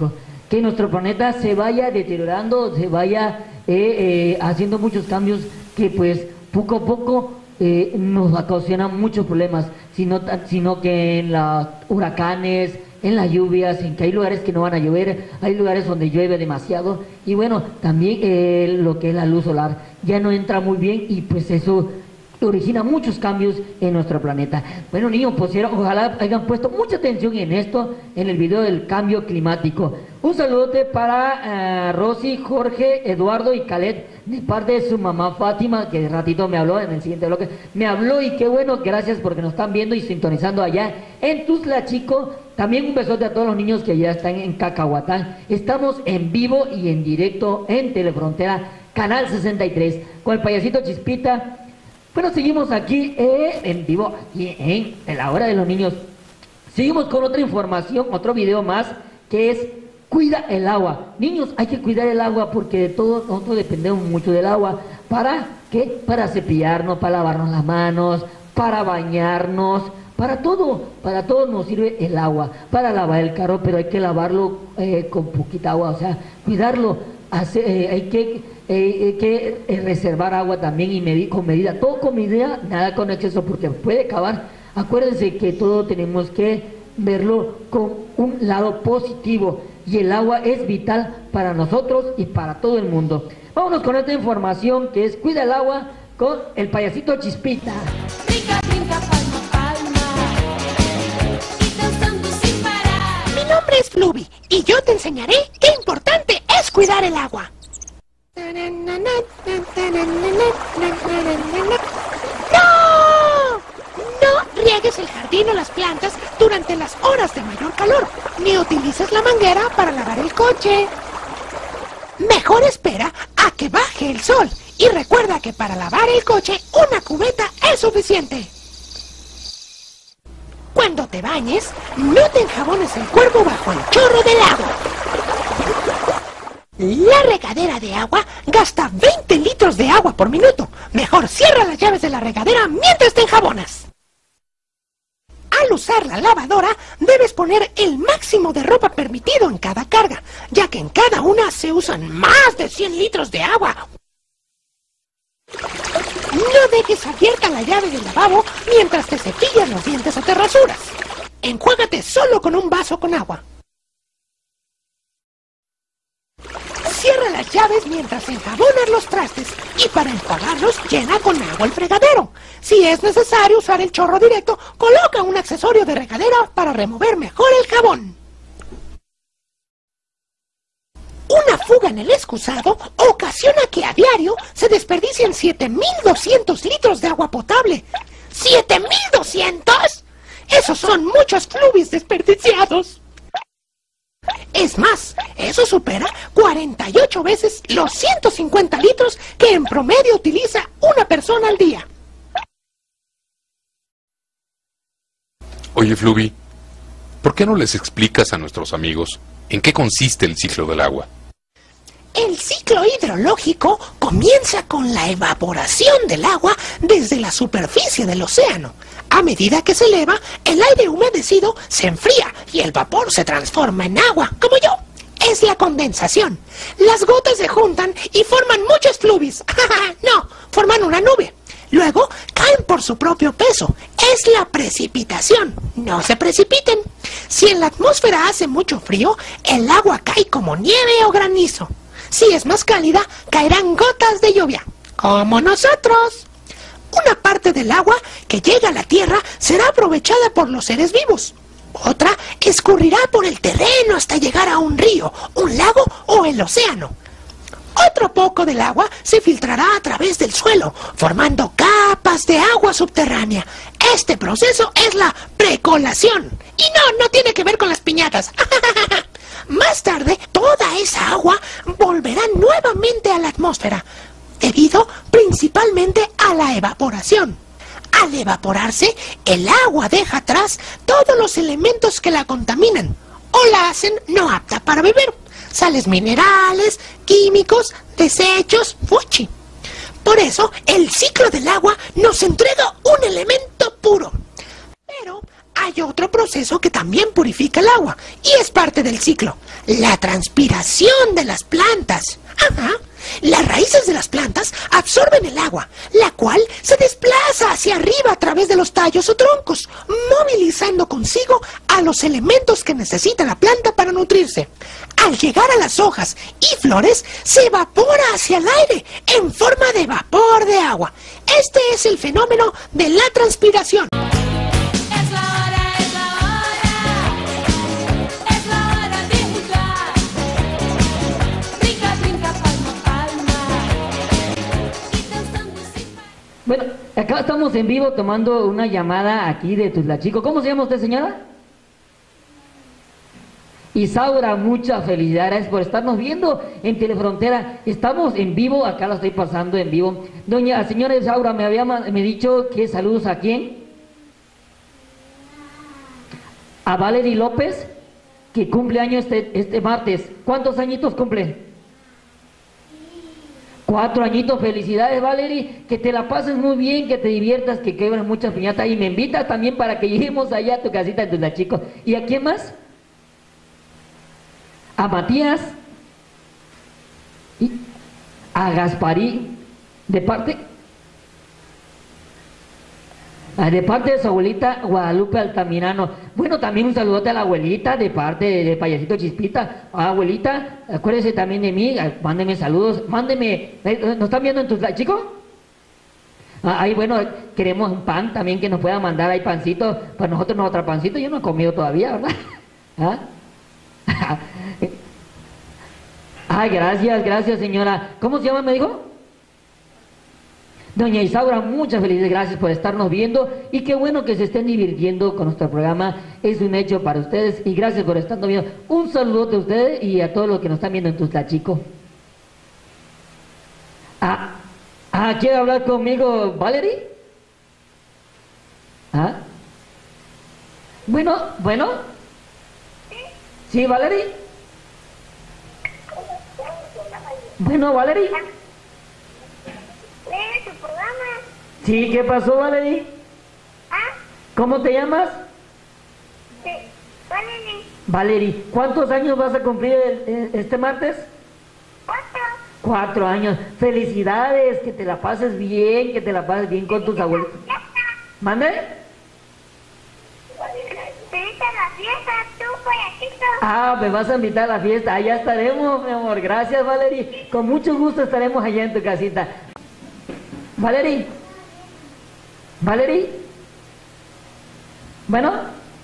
Speaker 5: que nuestro planeta se vaya deteriorando, se vaya haciendo muchos cambios que pues poco a poco nos ocasionan muchos problemas, sino que en los huracanes, en las lluvias, en que hay lugares que no van a llover, hay lugares donde llueve demasiado, y bueno, también lo que es la luz solar ya no entra muy bien, y pues eso origina muchos cambios en nuestro planeta. Bueno, niños, pues ojalá hayan puesto mucha atención en esto, en el video del cambio climático. Un saludote para Rosy, Jorge, Eduardo y Khaled, de parte de su mamá Fátima, que de ratito me habló en el siguiente bloque. Me habló y qué bueno, gracias porque nos están viendo y sintonizando allá en Tuzla, Chico. También un besote a todos los niños que ya están en Cacahuatán. Estamos en vivo y en directo en Telefrontera, Canal 63, con el payasito Chispita. Bueno, seguimos aquí en vivo, aquí en la hora de los niños. Seguimos con otra información, otro video más, que es cuida el agua. Niños, hay que cuidar el agua porque de todo nosotros dependemos mucho del agua. ¿Para qué? Para cepillarnos, para lavarnos las manos, para bañarnos, para todo nos sirve el agua. Para lavar el carro, pero hay que lavarlo con poquita agua, o sea, cuidarlo. Hay que reservar agua también y con medida, todo con medida, nada con exceso porque puede acabar. Acuérdense que todo tenemos que verlo con un lado positivo y el agua es vital para nosotros y para todo el mundo. Vámonos con esta información que es cuida el agua con el payasito Chispita.
Speaker 8: Brinca, brinca, palma, palma, y danzando sin parar.
Speaker 14: Mi nombre es Fluby y yo te enseñaré qué importante es cuidar el agua. ¡No! No riegues el jardín o las plantas durante las horas de mayor calor, ni utilices la manguera para lavar el coche. Mejor espera a que baje el sol y recuerda que para lavar el coche una cubeta es suficiente. Cuando te bañes, no te enjabones el cuerpo bajo el chorro del agua. La regadera de agua gasta 20 litros de agua por minuto. Mejor cierra las llaves de la regadera mientras te enjabonas. Al usar la lavadora, debes poner el máximo de ropa permitido en cada carga, ya que en cada una se usan más de 100 litros de agua. No dejes abierta la llave del lavabo mientras te cepillas los dientes o te rasuras. Enjuágate solo con un vaso con agua. Cierra las llaves mientras enjabonas los trastes y para enjuagarlos llena con agua el fregadero. Si es necesario usar el chorro directo, coloca un accesorio de regadera para remover mejor el jabón. Una fuga en el excusado ocasiona que a diario se desperdicien 7.200 litros de agua potable. ¿7.200? Esos son muchos flubis desperdiciados. Es más, eso supera 48 veces los 150 litros que en promedio utiliza una persona al día.
Speaker 2: Oye, Fluby, ¿por qué no les explicas a nuestros amigos en qué consiste el ciclo del agua?
Speaker 14: El ciclo hidrológico comienza con la evaporación del agua desde la superficie del océano. A medida que se eleva, el aire humedecido se enfría y el vapor se transforma en agua, como yo. Es la condensación. Las gotas se juntan y forman muchos flubis. No, forman una nube. Luego caen por su propio peso. Es la precipitación. No se precipiten. Si en la atmósfera hace mucho frío, el agua cae como nieve o granizo. Si es más cálida, caerán gotas de lluvia, como nosotros. Una parte del agua que llega a la tierra será aprovechada por los seres vivos. Otra escurrirá por el terreno hasta llegar a un río, un lago o el océano. Otro poco del agua se filtrará a través del suelo, formando capas de agua subterránea. Este proceso es la precolación. Y no tiene que ver con las piñatas. Más tarde, toda esa agua volverá nuevamente a la atmósfera, debido principalmente a la evaporación. Al evaporarse, el agua deja atrás todos los elementos que la contaminan o la hacen no apta para beber. Sales minerales, químicos, desechos, fuchi. Por eso, el ciclo del agua nos entrega un elemento puro. Pero hay otro proceso que también purifica el agua y es parte del ciclo, la transpiración de las plantas. Ajá. Las raíces de las plantas absorben el agua, la cual se desplaza hacia arriba a través de los tallos o troncos, movilizando consigo a los elementos que necesita la planta para nutrirse. Al llegar a las hojas y flores, se evapora hacia el aire en forma de vapor de agua. Este es el fenómeno de la transpiración.
Speaker 5: Bueno, acá estamos en vivo tomando una llamada aquí de Tuzlachico. ¿Cómo se llama usted, señora? Isaura, muchas felicidades por estarnos viendo en Telefrontera. Estamos en vivo, acá la estoy pasando en vivo. Señora Isaura, me había dicho que saludos a quién. A Valery López, que cumple años este martes. ¿Cuántos añitos cumple? 4 añitos, felicidades Valery, que te la pases muy bien, que te diviertas, que quebres muchas piñatas y me invitas también para que lleguemos allá a tu casita de Tuzlachico. ¿Y a quién más? A Matías y a Gasparí, de parte de su abuelita Guadalupe Altamirano. Bueno, también un saludote a la abuelita de parte de Payasito Chispita. Abuelita, acuérdese también de mí, mándeme saludos, mándeme. ¿Nos están viendo en Tuzlachico? Ahí, bueno, queremos un pan también que nos pueda mandar ahí pancito. Para nosotros no otro pancito, yo no he comido todavía, ¿verdad? ¿Ah? Ay, gracias señora. ¿Cómo se llama, me dijo? Doña Isaura, muchas felices gracias por estarnos viendo y qué bueno que se estén divirtiendo con nuestro programa, es un hecho para ustedes y gracias por estarnos viendo. Un saludo a ustedes y a todos los que nos están viendo en Tuzlachico. ¿Quiere hablar conmigo, Valery? Bueno. ¿Sí, Valery? Bueno, Valery.
Speaker 15: ¿Ves tu programa?
Speaker 5: Sí, ¿qué pasó, Valery? ¿Cómo te llamas?
Speaker 15: Sí, Valery.
Speaker 5: Valery, ¿cuántos años vas a cumplir este martes?
Speaker 15: 4.
Speaker 5: 4 años. Felicidades, que te la pases bien, con tus abuelos. ¿Mande?
Speaker 15: Te invito a la fiesta, tú, Payasito.
Speaker 5: Me vas a invitar a la fiesta. Allá estaremos, mi amor. Gracias, Valery. Con mucho gusto estaremos allá en tu casita. Valery. Bueno.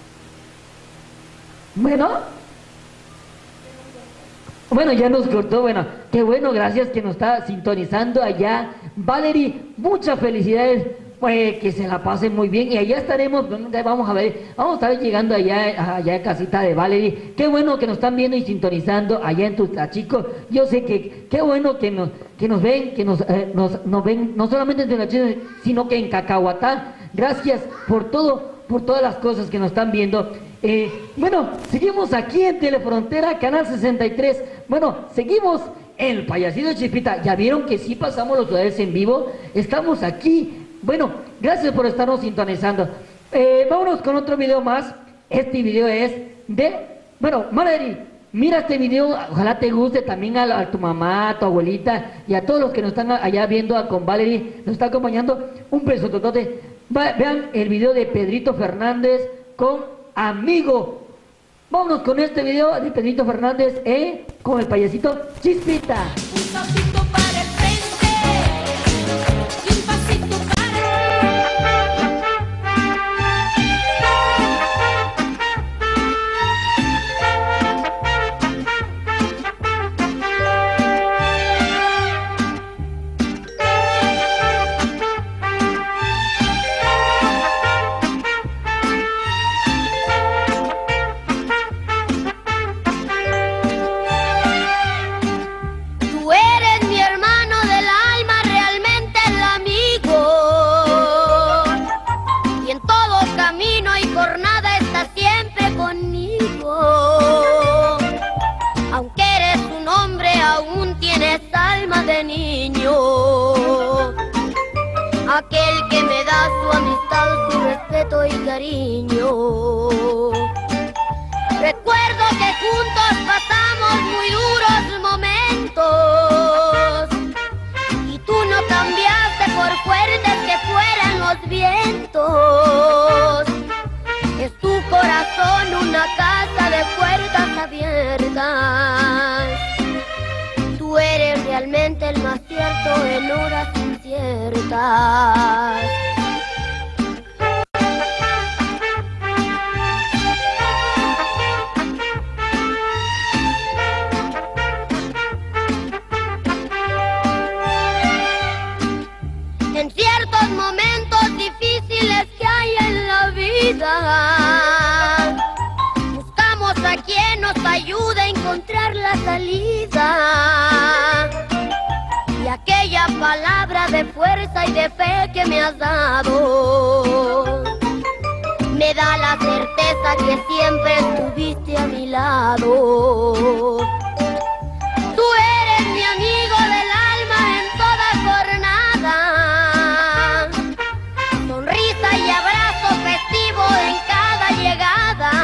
Speaker 5: Bueno, ya nos cortó. Bueno, qué bueno, gracias que nos está sintonizando allá. Valery, muchas felicidades. Pues que se la pasen muy bien y allá estaremos, vamos a estar llegando allá a casita de Valery. Qué bueno que nos están viendo y sintonizando allá en Tuzlachico. Yo sé que qué bueno que nos ven, que nos ven no solamente en Tuzlachico, sino que en Cacahuatá. Gracias por todas las cosas que nos están viendo. Bueno, seguimos aquí en Telefrontera, Canal 63. Bueno, seguimos en el Payasito Chispita. Ya vieron que sí pasamos los horarios en vivo. Estamos aquí. Bueno, gracias por estarnos sintonizando. Vámonos con otro video más. Este video es de... Bueno, Valery, mira este video. Ojalá te guste también a tu mamá, a tu abuelita y a todos los que nos están allá viendo con Valery. Nos está acompañando. Un beso totote. Vean el video de Pedrito Fernández con Amigo. Vámonos con este video de Pedrito Fernández con el Payasito Chispita.
Speaker 8: Un pasito para el frente y un pasito aquel que me da su amistad, su respeto y cariño.
Speaker 16: tu corazón una casa de puertas abiertas. Tú eres realmente el más cierto en horas inciertas. En ciertos momentos difíciles que hay en la vida, buscamos a quien nos ayude a encontrar la salida. Y aquella palabra de fuerza y de fe que me has dado, me da la certeza que siempre estuviste a mi lado. Tú eres mi amigo del alma en toda jornada, sonrisa y abrazo festivo en cada llegada.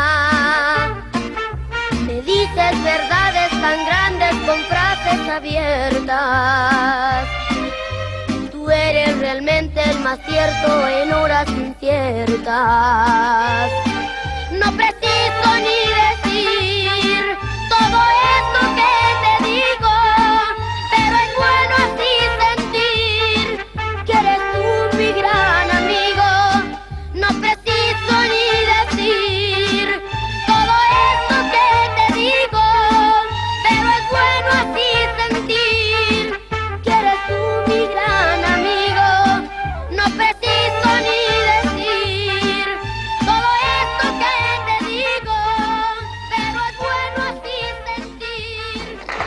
Speaker 16: Me dices verdades tan grandes con frases abiertas. Tú eres realmente el más cierto en horas inciertas. No preciso ni decir todo esto que te digo, pero es bueno así sentir que eres tú mi gran amigo. No preciso ni decir todo esto que te digo, pero es bueno así sentir que eres tú mi gran amigo. No preciso ni decir todo esto que te digo, pero es bueno así sentir.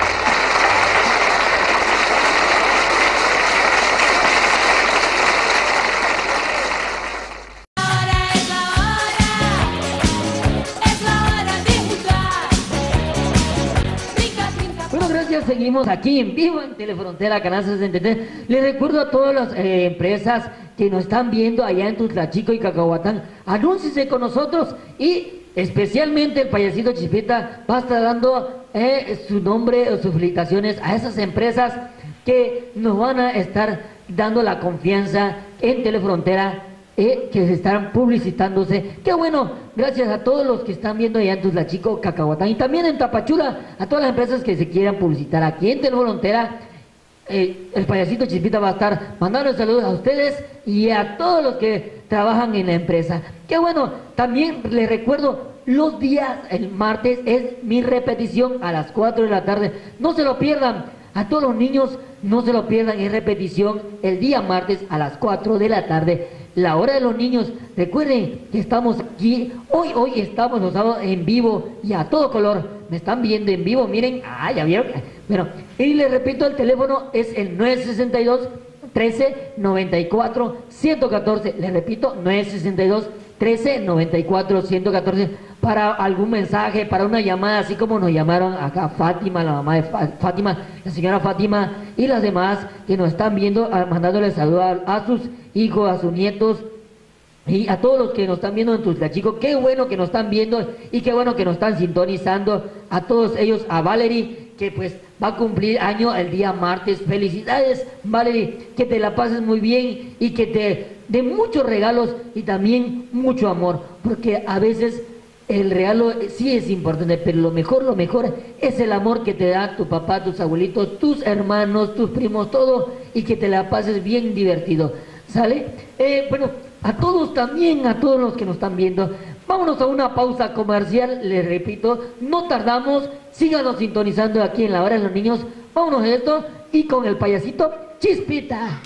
Speaker 5: Bueno, gracias, seguimos aquí en vivo en Telefrontera, Canal 63. Les recuerdo a todas las empresas que nos están viendo allá en Tuzlachico y Cacahuatán, anúnciese con nosotros y especialmente el payasito Chispita va a estar dando su nombre o sus felicitaciones a esas empresas que nos van a estar dando la confianza en Telefrontera, que se están publicitándose. Qué bueno, gracias a todos los que están viendo allá en Tuzlachico, Cacahuatán y también en Tapachula, a todas las empresas que se quieran publicitar aquí en Telefrontera. El payasito Chispita va a estar mandando saludos a ustedes y a todos los que trabajan en la empresa. Qué bueno, también les recuerdo, los días, el martes es mi repetición a las 4 de la tarde. No se lo pierdan, a todos los niños no se lo pierdan, es repetición el día martes a las 4 de la tarde. La hora de los niños, recuerden que estamos aquí, hoy estamos los sábados en vivo y a todo color, me están viendo en vivo, miren, ya vieron, bueno, y les repito, el teléfono es el 962-13-94-114, les repito, 962-13-94-114, para algún mensaje, para una llamada, así como nos llamaron acá Fátima, la mamá de Fátima, la señora Fátima y las demás que nos están viendo, mandándoles saludos a sus hijos, a sus nietos y a todos los que nos están viendo en Tuzlachico. Qué bueno que nos están viendo y qué bueno que nos están sintonizando, a todos ellos, a Valerie, que pues va a cumplir año el día martes. Felicidades, Valerie, que te la pases muy bien y que te dé muchos regalos y también mucho amor, porque a veces el regalo sí es importante, pero lo mejor es el amor que te da tu papá, tus abuelitos, tus hermanos, tus primos, todo, y que te la pases bien divertido, ¿sale? Bueno, a todos también, a todos los que nos están viendo, vámonos a una pausa comercial, les repito, no tardamos, síganos sintonizando aquí en la hora de los niños, vámonos a esto, y con el payasito Chispita.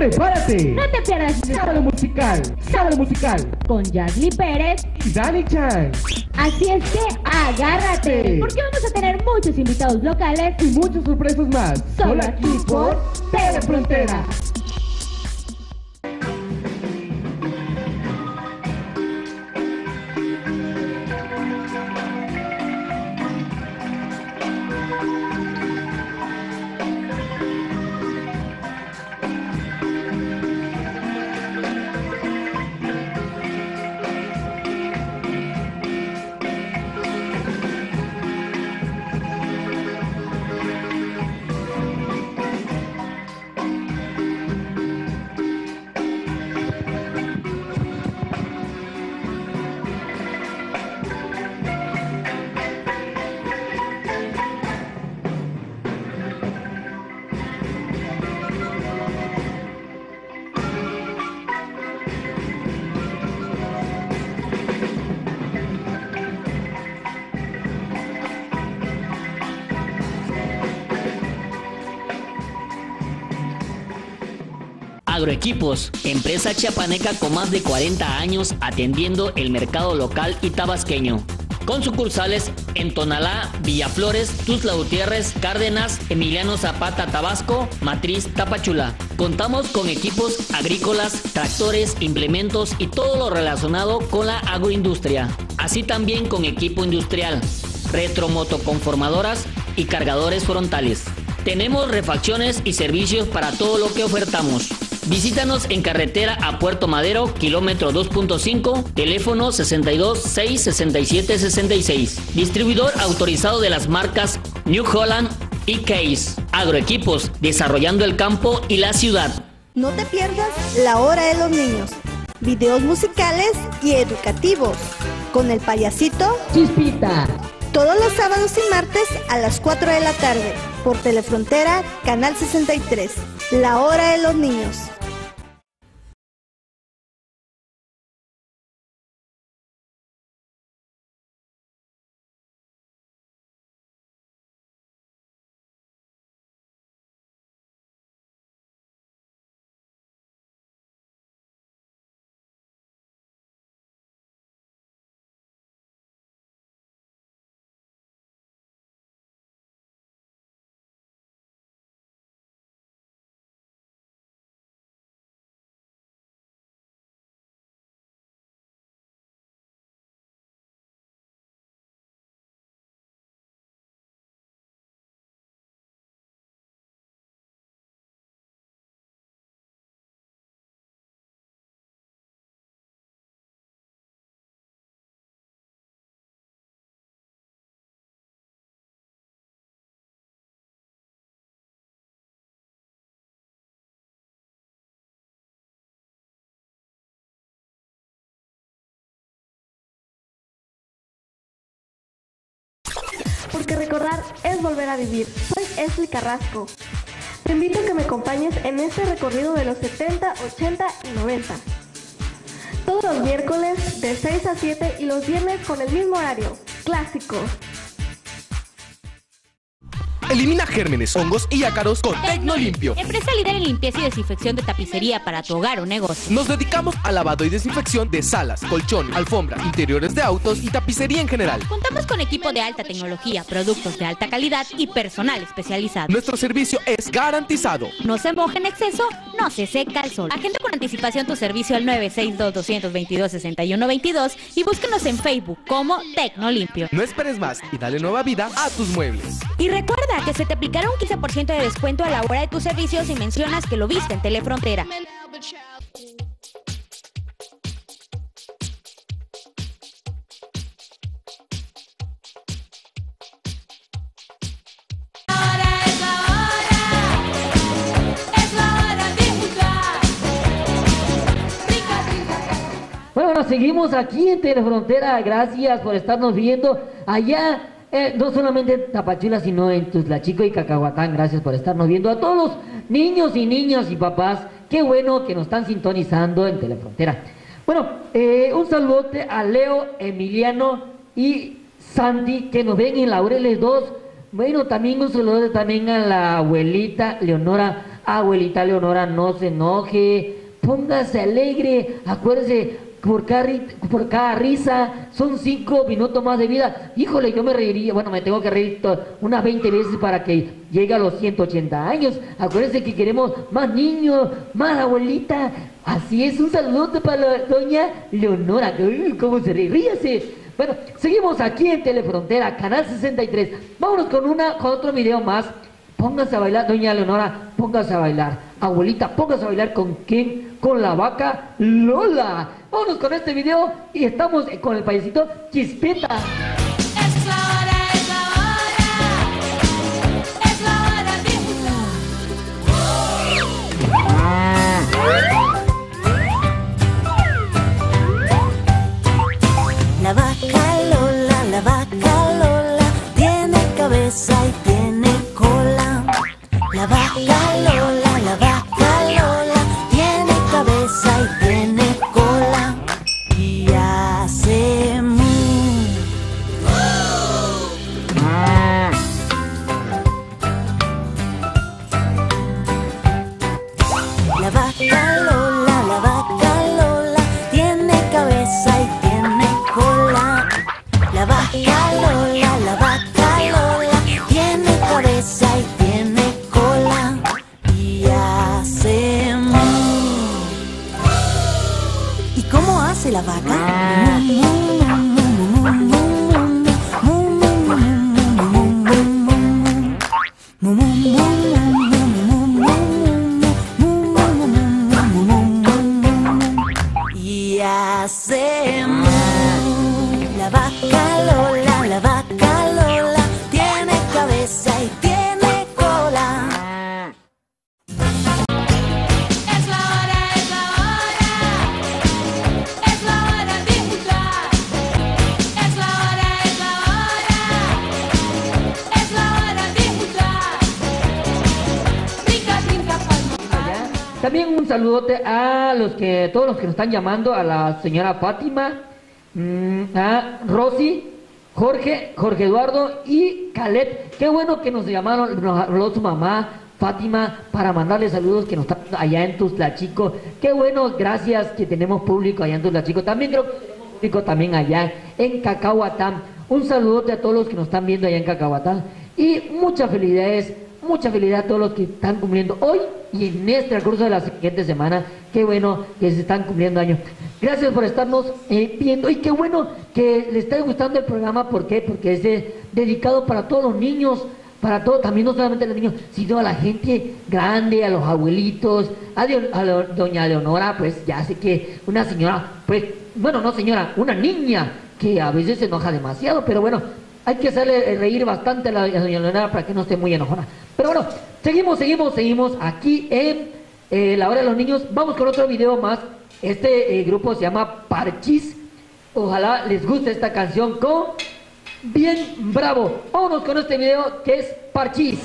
Speaker 12: ¡Prepárate!
Speaker 4: No te pierdas
Speaker 12: Sábado musical,
Speaker 4: con Yagli Pérez
Speaker 12: y Dani Chan.
Speaker 4: Así es que agárrate, porque vamos a tener muchos invitados locales
Speaker 12: y muchas sorpresas más.
Speaker 4: Solo aquí por
Speaker 12: Telefrontera.
Speaker 7: Agroequipos, empresa chiapaneca con más de 40 años atendiendo el mercado local y tabasqueño. Con sucursales en Tonalá, Villaflores, Tuxtla Gutiérrez, Cárdenas, Emiliano Zapata, Tabasco, Matriz, Tapachula. Contamos con equipos agrícolas, tractores, implementos y todo lo relacionado con la agroindustria. Así también con equipo industrial, retromotoconformadoras y cargadores frontales. Tenemos refacciones y servicios para todo lo que ofertamos. Visítanos en carretera a Puerto Madero, kilómetro 2.5, teléfono 62 6 67 66. Distribuidor autorizado de las marcas New Holland y Case. Agroequipos, desarrollando el campo y la ciudad.
Speaker 1: No te pierdas La Hora de los Niños. Videos musicales y educativos. Con el payasito
Speaker 5: Chispita.
Speaker 1: Todos los sábados y martes a las 4 de la tarde. Por Telefrontera, Canal 63. La Hora de los Niños.
Speaker 6: Porque recordar es volver a vivir. Soy Esli Carrasco. Te invito a que me acompañes en este recorrido de los 70, 80 y 90. Todos los miércoles de 6 a 7 y los viernes con el mismo horario. Clásico.
Speaker 3: Elimina gérmenes, hongos y ácaros con Tecnolimpio.
Speaker 4: Empresa líder en limpieza y desinfección de tapicería para tu hogar o negocio.
Speaker 3: Nos dedicamos al lavado y desinfección de salas, colchón, alfombra, interiores de autos y tapicería en general.
Speaker 4: Contamos con equipo de alta tecnología, productos de alta calidad y personal especializado.
Speaker 3: Nuestro servicio es garantizado.
Speaker 4: No se moje en exceso, no se seca el sol. Agenda con anticipación tu servicio al 962-222-6122 y búsquenos en Facebook como Tecnolimpio.
Speaker 3: No esperes más y dale nueva vida a tus muebles.
Speaker 4: Y recuerda que se te aplicará un 15% de descuento a la hora de tus servicios si mencionas que lo viste en Telefrontera.
Speaker 5: Bueno, seguimos aquí en Telefrontera. Gracias por estarnos viendo allá. No solamente en Tapachula, sino en Tuzlachico y Cacahuatán. Gracias por estarnos viendo. A todos los niños y niñas y papás, qué bueno que nos están sintonizando en Telefrontera. Bueno, un saludote a Leo, Emiliano y Sandy, que nos ven en Laureles 2. Bueno, también un saludo también a la abuelita Leonora Abuelita Leonora, no se enoje, póngase alegre, acuérdese, por cada risa son 5 minutos más de vida. Híjole, yo me reiría, bueno, me tengo que reír unas 20 veces para que llegue a los 180 años. Acuérdense que queremos más niños, más abuelita. Así es, un saludo para doña Leonora. ¿Cómo se ríe? Ríase. Bueno, seguimos aquí en Telefrontera, Canal 63. Vámonos con otro video más. Pónganse a bailar, doña Leonora, pónganse a bailar. Abuelita, pónganse a bailar. ¿Con quién? Con la vaca Lola. Vámonos con este video y estamos con el payasito Chispeta.
Speaker 17: La vaca Lola, tiene cabeza y tiene cola. La vaca Lola, tiene cabeza y tiene cola. Y hace mu. La vaca Lola, tiene cabeza y tiene cola. La vaca Lola, tiene cabeza y tiene cola. Y hace mu. ¿Y cómo hace la vaca? Y hace mu. La vaca Lola, tiene cabeza y tiene cola.
Speaker 8: Es la hora de jugar. Es la hora de jugar. Brinca, brinca, palma.
Speaker 5: También un saludote a todos los que nos están llamando, a la señora Fátima, a Rosy, Jorge Eduardo y Caleb. Qué bueno que nos llamaron, nos habló su mamá Fátima para mandarle saludos que nos están allá en Tuzlachico. Qué bueno, gracias que tenemos público allá en Tuzlachico. También creo que tenemos público también allá en Cacahuatán. Un saludote a todos los que nos están viendo allá en Cacahuatán y muchas felicidades a todos los que están cumpliendo hoy y en este transcurso de la siguiente semana. Qué bueno que se están cumpliendo años. Gracias por estarnos viendo y qué bueno que les está gustando el programa. ¿Por qué? Porque es dedicado para todos los niños, para todo, también no solamente a los niños, sino a la gente grande, a los abuelitos, a doña Leonora, pues ya sé que una señora, pues, bueno, no señora, una niña que a veces se enoja demasiado, pero bueno, hay que hacerle reír bastante a doña Leonora para que no esté muy enojada. Pero bueno, seguimos aquí en La Hora de los Niños. Vamos con otro video más. Este grupo se llama Parchís. Ojalá les guste esta canción con Bien Bravo. Vámonos con este video que es Parchís.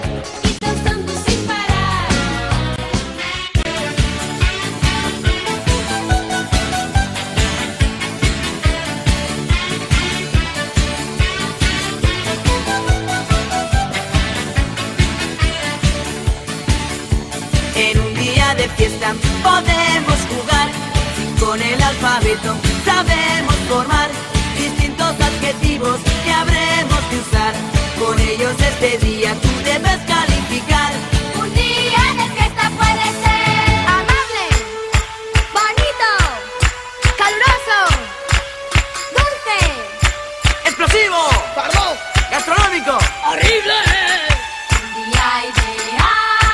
Speaker 17: En un día de fiesta podemos jugar, con el alfabeto sabemos formar distintos adjetivos que habremos de usar. Con ellos este día tú debes calificar.
Speaker 16: Un día de fiesta puede ser amable, bonito, caluroso, dulce,
Speaker 17: explosivo,
Speaker 16: barbón,
Speaker 17: gastronómico,
Speaker 16: horrible. Un día ideal.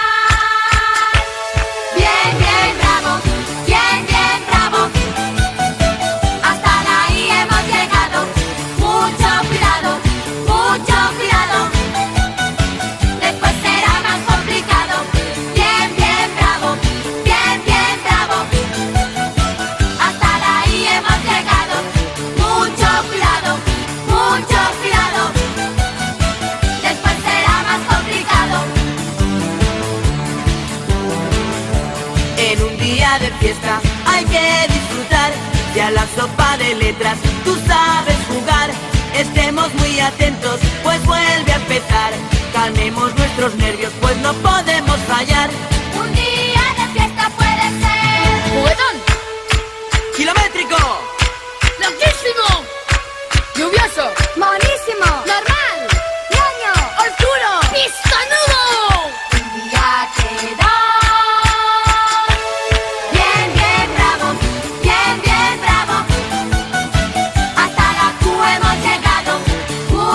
Speaker 16: Bien bravo, bien bravo. Hasta ahí hemos llegado. Mucho cuidado. Después será más complicado. Bien bravo, bien bravo. Hasta ahí hemos llegado. Mucho cuidado. Después será más complicado.
Speaker 17: En un día de fiesta hay que disfrutar de a la sopa de letras. Tú sabes jugar, estemos muy atentos, pues vuelve a empezar. Calmemos nuestros nervios, pues no podemos fallar.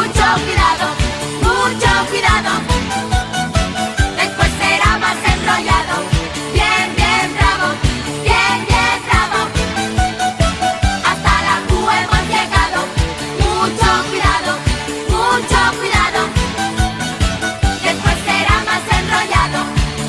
Speaker 17: mucho cuidado, mucho cuidado. Después será más enrollado. Bien, bien bravo, bien, bien bravo. Hasta la Q hemos llegado. Mucho cuidado, mucho cuidado. Después será más enrollado.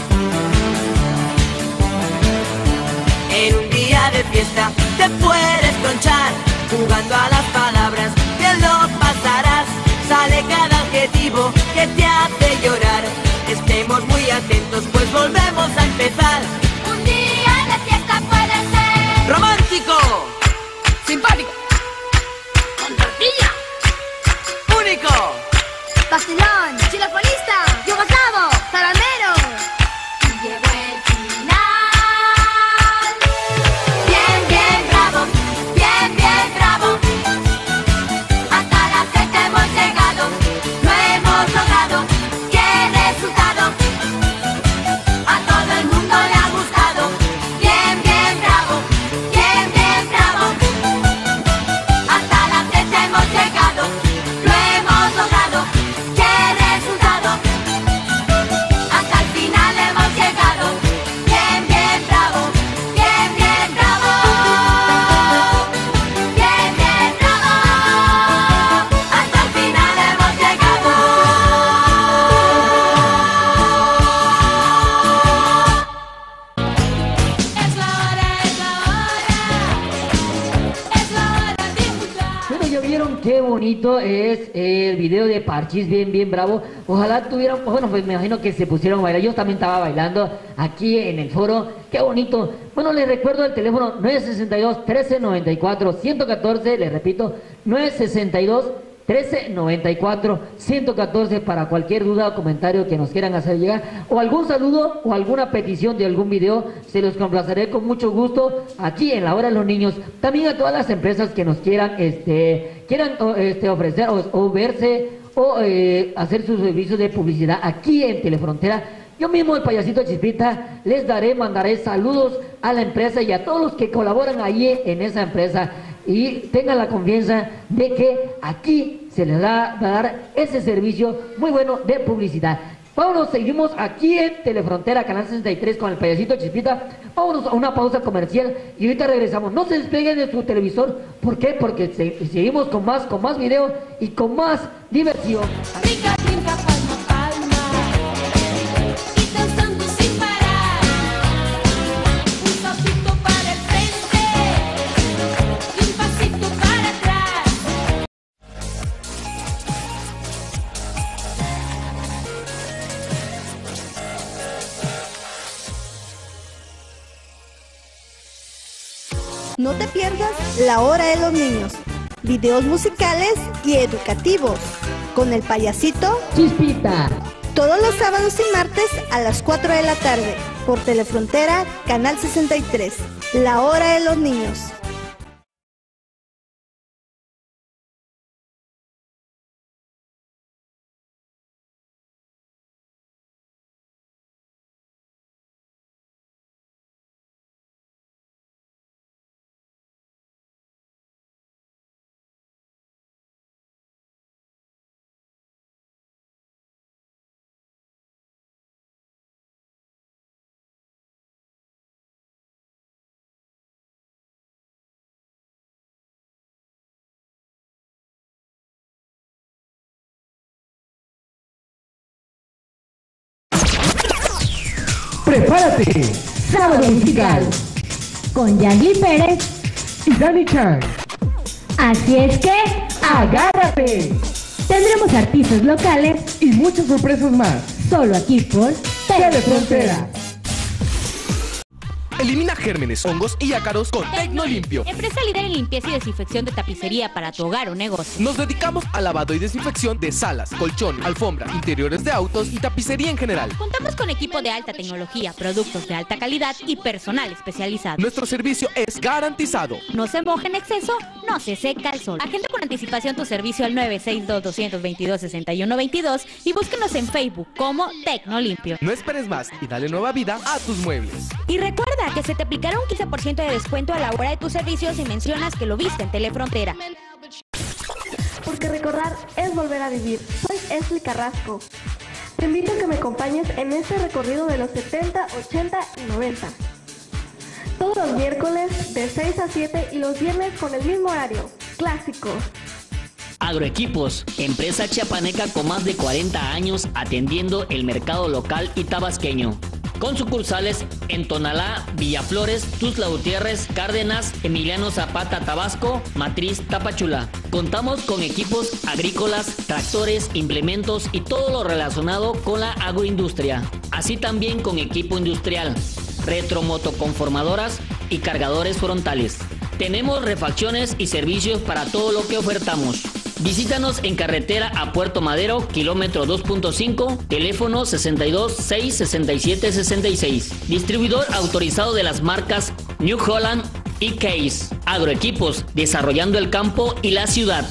Speaker 17: En un día de fiesta te puedes tronchar, jugando a las palabras, bien lo pasarás. Sale cada adjetivo que te hace llorar. Estemos muy atentos, pues volvemos a empezar. Un día de fiesta puede ser romántico, simpático, con tortilla, único,
Speaker 16: Vacilón, chilapolista, yo basado, zaranero.
Speaker 17: y llegó el final. Bien, bien bravo, bien, bien bravo. Hasta la Z hemos llegado, lo hemos logrado. ¡Qué resultado! A todo el mundo le ha gustado. Bien, bien bravo, bien, bien bravo. Hasta la Z hemos llegado, lo hemos logrado. ¡Qué resultado! Hasta el final hemos llegado. Bien, bien bravo, bien, bien bravo. Bien, bien bravo. Hasta el final hemos llegado.
Speaker 5: Bueno, ya vieron qué bonito es el video de Parchís, bien, bien bravo. Ojalá tuvieran, bueno, pues me imagino que se pusieron a bailar. Yo también estaba bailando aquí en el foro. Qué bonito. Bueno, les recuerdo el teléfono 962-1394-114. Les repito, 962-1394-114 para cualquier duda o comentario que nos quieran hacer llegar, o algún saludo o alguna petición de algún video, se los complaceré con mucho gusto aquí en La Hora de los Niños. También a todas las empresas que nos quieran ofrecer o verse o hacer sus servicios de publicidad aquí en Telefrontera. Yo mismo, el payasito Chispita, mandaré saludos a la empresa y a todos los que colaboran ahí en esa empresa. Y tengan la confianza de que aquí se les va a dar ese servicio muy bueno de publicidad. Vámonos, seguimos aquí en Telefrontera, Canal 63 con el payasito Chispita. Vámonos a una pausa comercial y ahorita regresamos. No se despeguen de su televisor. ¿Por qué? Porque seguimos con más video y con más diversión.
Speaker 8: Brinca, brinca, palma, palma. Y danzando sin parar. Un saltito para el frente y un pasito para atrás.
Speaker 1: No te pierdas La Hora de los Niños. Videos musicales y educativos. Con el payasito
Speaker 5: Chispita.
Speaker 1: Todos los sábados y martes a las 4 de la tarde. Por Telefrontera, Canal 63. La Hora de los Niños.
Speaker 12: Prepárate, sábado musical con Yangui Pérez y Dani Chan. Así es que agárrate. Tendremos artistas locales
Speaker 3: y muchas sorpresas más.
Speaker 12: solo aquí por
Speaker 3: Telefrontera. Elimina gérmenes, hongos y ácaros con Tecnolimpio.
Speaker 4: Empresa líder en limpieza y desinfección de tapicería para tu hogar o negocio.
Speaker 3: Nos dedicamos al lavado y desinfección de salas, colchón, alfombra, interiores de autos y tapicería en general.
Speaker 4: Contamos con equipo de alta tecnología, productos de alta calidad y personal especializado.
Speaker 3: Nuestro servicio es garantizado.
Speaker 4: No se moja en exceso, no se seca el sol. Agenda con anticipación tu servicio al 962-222-6122 y búsquenos en Facebook como Tecnolimpio.
Speaker 3: No esperes más y dale nueva vida a tus muebles.
Speaker 4: Y recuerda que se te aplicará un 15% de descuento a la hora de tus servicios si mencionas que lo viste en Telefrontera.
Speaker 6: porque recordar es volver a vivir. Soy Esli Carrasco. Te invito a que me acompañes en este recorrido de los 70, 80 y 90. Todos los miércoles de 6 a 7 y los viernes con el mismo horario, clásico.
Speaker 7: Agroequipos, empresa chiapaneca con más de 40 años atendiendo el mercado local y tabasqueño. Con sucursales en Tonalá, Villaflores, Tuxtla Gutiérrez, Cárdenas, Emiliano Zapata, Tabasco, Matriz, Tapachula. Contamos con equipos agrícolas, tractores, implementos y todo lo relacionado con la agroindustria. Así también con equipo industrial, retromotoconformadoras y cargadores frontales. Tenemos refacciones y servicios para todo lo que ofertamos. Visítanos en carretera a Puerto Madero, kilómetro 2.5, teléfono 62 6 67 66. Distribuidor autorizado de las marcas New Holland y Case. Agroequipos, desarrollando el campo y la ciudad.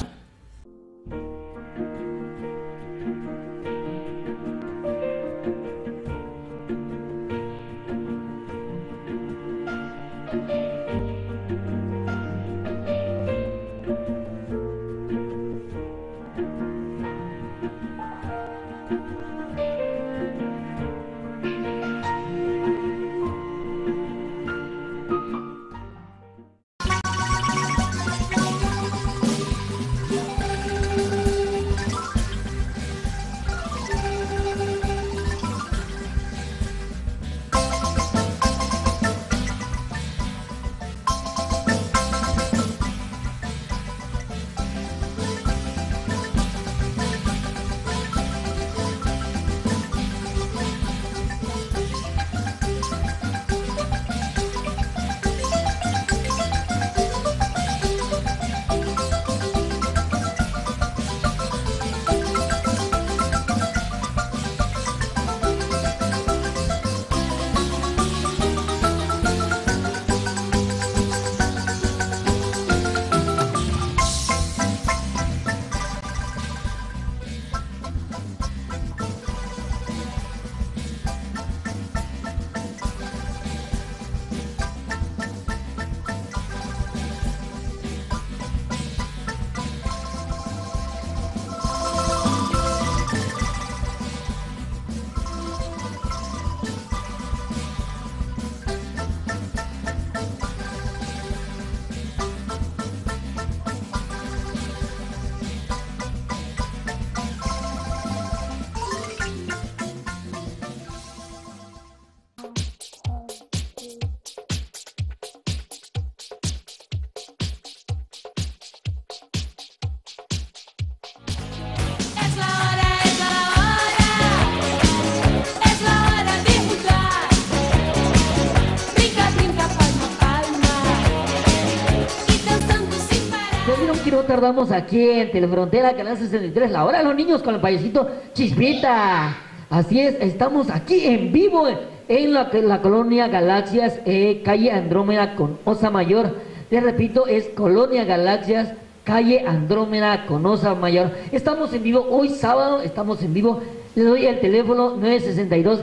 Speaker 5: No tardamos aquí en Telefrontera, Canal 63, la hora de los niños con el payasito Chispita. Así es, estamos aquí en vivo en la colonia Galaxias, calle Andrómeda con Osa Mayor. Les repito, es colonia Galaxias, calle Andrómeda con Osa Mayor. Estamos en vivo, hoy sábado estamos en vivo. Les doy el teléfono 962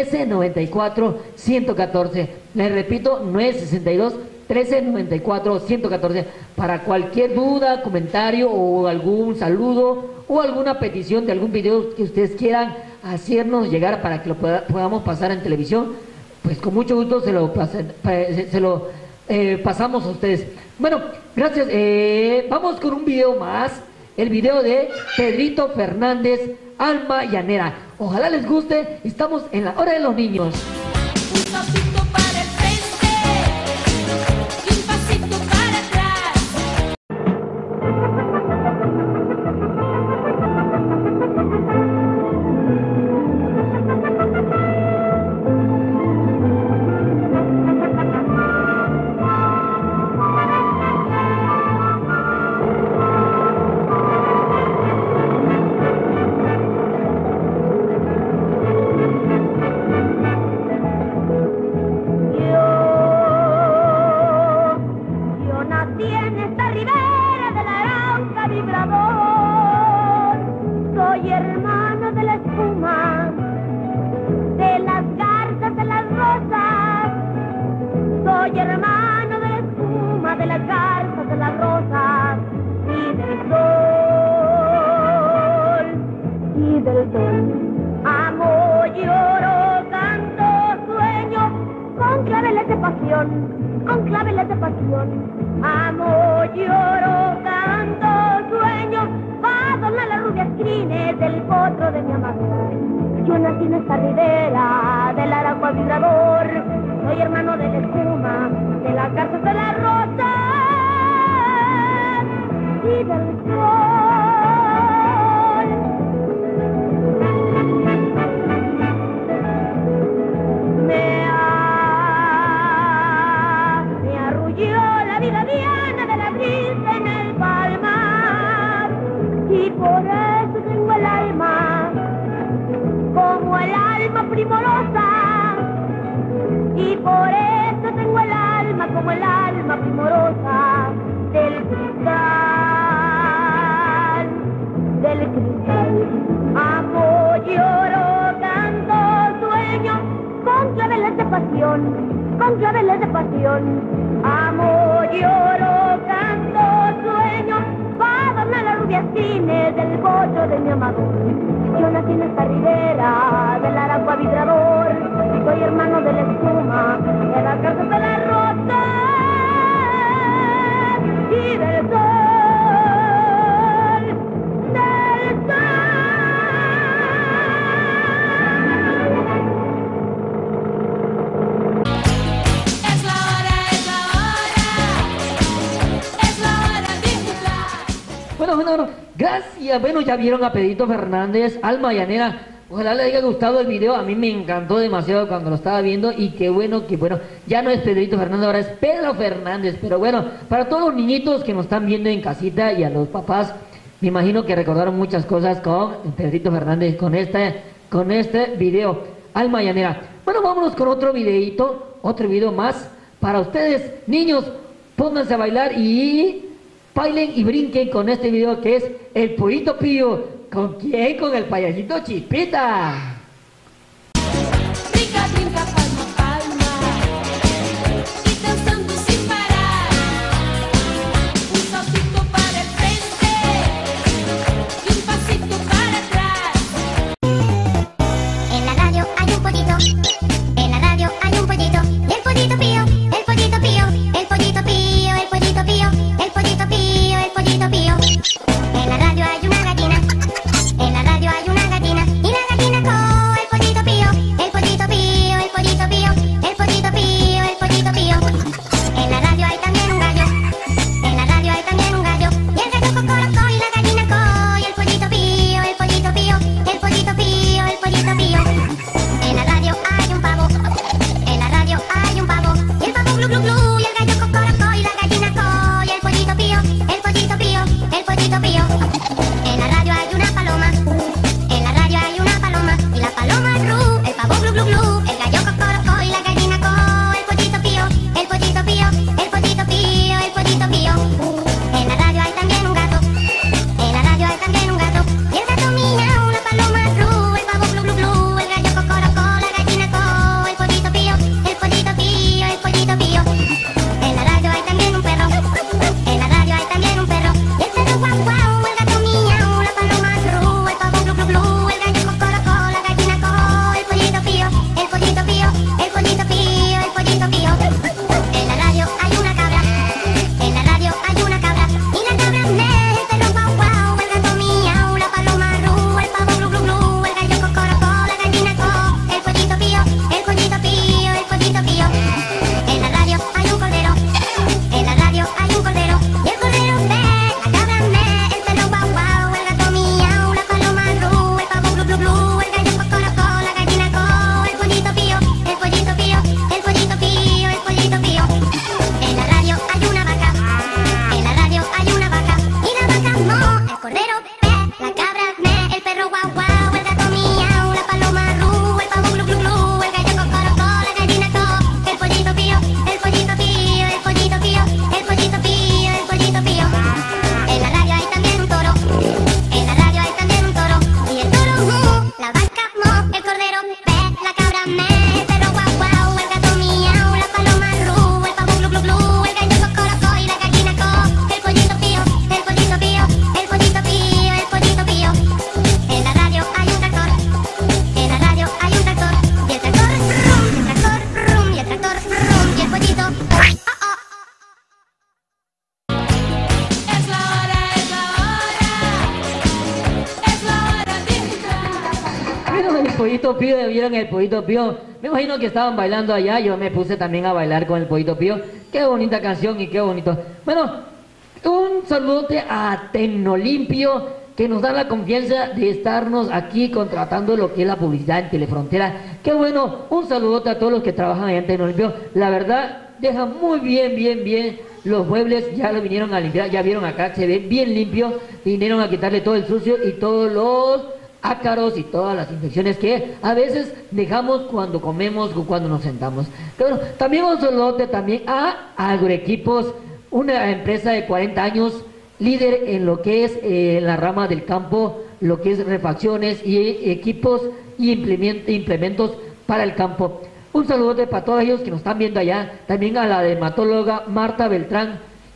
Speaker 5: 1394 114. Les repito, 962 1394 114 para cualquier duda, comentario o algún saludo o alguna petición de algún video que ustedes quieran hacernos llegar para que lo podamos pasar en televisión. Pues con mucho gusto se lo pasamos a ustedes. Bueno, gracias. Vamos con un video más, el video de Pedrito Fernández, Alma Llanera. Ojalá les guste, estamos en la hora de los niños.
Speaker 8: Un pasito para el frente y un pasito para atrás.
Speaker 16: del sol. Amo, lloro, canto, sueño, con claveles de pasión, con claveles de pasión. Amo, lloro, canto, sueño, va a donar las rubias crines del potro de mi amada. Yo nací en esta ribera del Aragua vibrador, soy hermano de la espuma, de la casa de la rosa y del sol. Me arrulló la vida diana de la brisa en el palmar, y por eso tengo el alma como el alma primorosa, y por eso tengo el alma como el alma primorosa del cristal, del cristal. Amo, lloro, canto, sueño, con claveles de pasión, con claveles de pasión. Amo, lloro, canto, sueño, va a donar las rubias cines del potro de mi amador. Yo nací en esta ribera del Aragua vibrador, soy hermano de la espuma, de la casa de la rosa y del sol, del sol.
Speaker 8: Es la hora, es la hora, es la hora digital.
Speaker 5: Bueno, gracias. Bueno, ya vieron a Pedrito Fernández, Alma Llanera. Ojalá les haya gustado el video, a mí me encantó demasiado cuando lo estaba viendo, y qué bueno, ya no es Pedrito Fernández, ahora es Pedro Fernández. Pero bueno, para todos los niñitos que nos están viendo en casita y a los papás, me imagino que recordaron muchas cosas con Pedrito Fernández, con este video, Alma Llanera. Bueno, vámonos con otro videito, otro video más para ustedes. Niños, pónganse a bailar y bailen y brinquen con este video que es El Pollito Pío. ¿Con quién? Con el payasito Chispita.
Speaker 8: Brinca, brinca, palma, palma, y danzando sin parar. Un saltito para el frente y un pasito para atrás.
Speaker 15: En la radio hay un pollito, en la radio hay un pollito, y el pollito pío, el pollito pío, el pollito pío, el pollito pío, el pollito pío, el pollito pío. En la radio hay una gallina, en la radio hay una gallina, y la gallina con el pollito pío, el pollito pío, el pollito
Speaker 5: vieron el Pollito Pío? ¿Vieron el Pollito Pío? Me imagino que estaban bailando allá, yo me puse también a bailar con el Pollito Pío. Qué bonita canción y qué bonito. Bueno, un saludote a Tecnolimpio, que nos da la confianza de estarnos aquí contratando lo que es la publicidad en Telefrontera. Qué bueno, un saludote a todos los que trabajan allá en Tecnolimpio. La verdad, deja muy bien los muebles, ya lo vinieron a limpiar, ya vieron acá, se ve bien limpio, vinieron a quitarle todo el sucio y todos los ácaros y todas las infecciones que a veces dejamos cuando comemos o cuando nos sentamos. Pero también un saludote también a Agroequipos, una empresa de 40 años, líder en lo que es la rama del campo, lo que es refacciones y equipos y implementos para el campo. Un saludote para todos ellos que nos están viendo allá, también a la dermatóloga Marta Beltrán,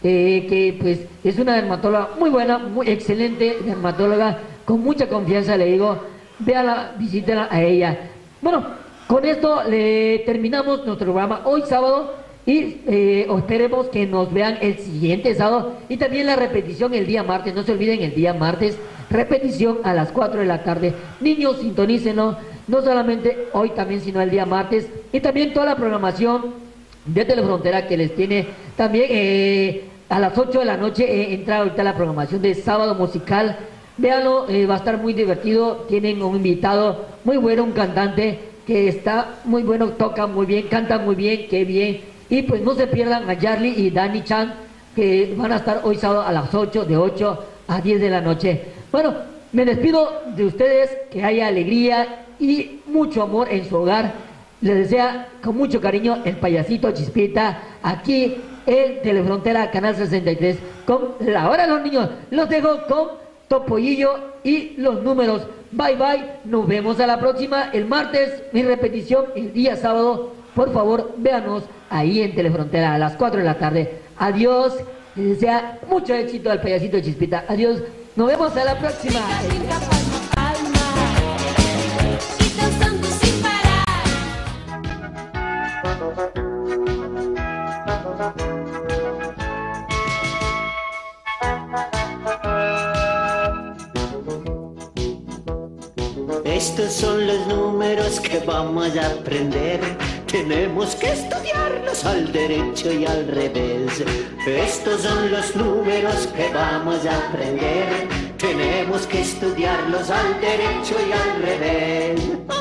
Speaker 5: que pues es una dermatóloga muy buena, muy excelente dermatóloga, con mucha confianza le digo, véala, visítela a ella. Bueno, con esto le terminamos nuestro programa hoy sábado y esperemos que nos vean el siguiente sábado y también la repetición el día martes. No se olviden, el día martes, repetición a las 4 de la tarde. Niños, sintonícenos, no solamente hoy también, sino el día martes, y también toda la programación de Telefrontera que les tiene también a las 8 de la noche. Entra ahorita la programación de Sábado Musical. Véanlo, va a estar muy divertido. Tienen un invitado muy bueno, un cantante que está muy bueno, toca muy bien, canta muy bien, qué bien. Y pues no se pierdan a Charlie y Dani Chan, que van a estar hoy sábado a las 8, de 8 a 10 de la noche. Bueno, me despido de ustedes, que haya alegría y mucho amor en su hogar. Les desea con mucho cariño el payasito Chispita, aquí en Telefrontera Canal 63, con La Hora de los Niños. Los dejo con Topollillo y los números. Bye bye, nos vemos a la próxima, el martes, mi repetición el día sábado. Por favor, véanos ahí en Telefrontera a las 4 de la tarde. Adiós, les desea mucho éxito al payasito Chispita. Adiós, nos vemos a la próxima.
Speaker 10: Estos son los números que vamos a aprender. Tenemos que estudiarlos al derecho y al revés. Estos son los números que vamos a aprender. Tenemos que estudiarlos al derecho y al revés.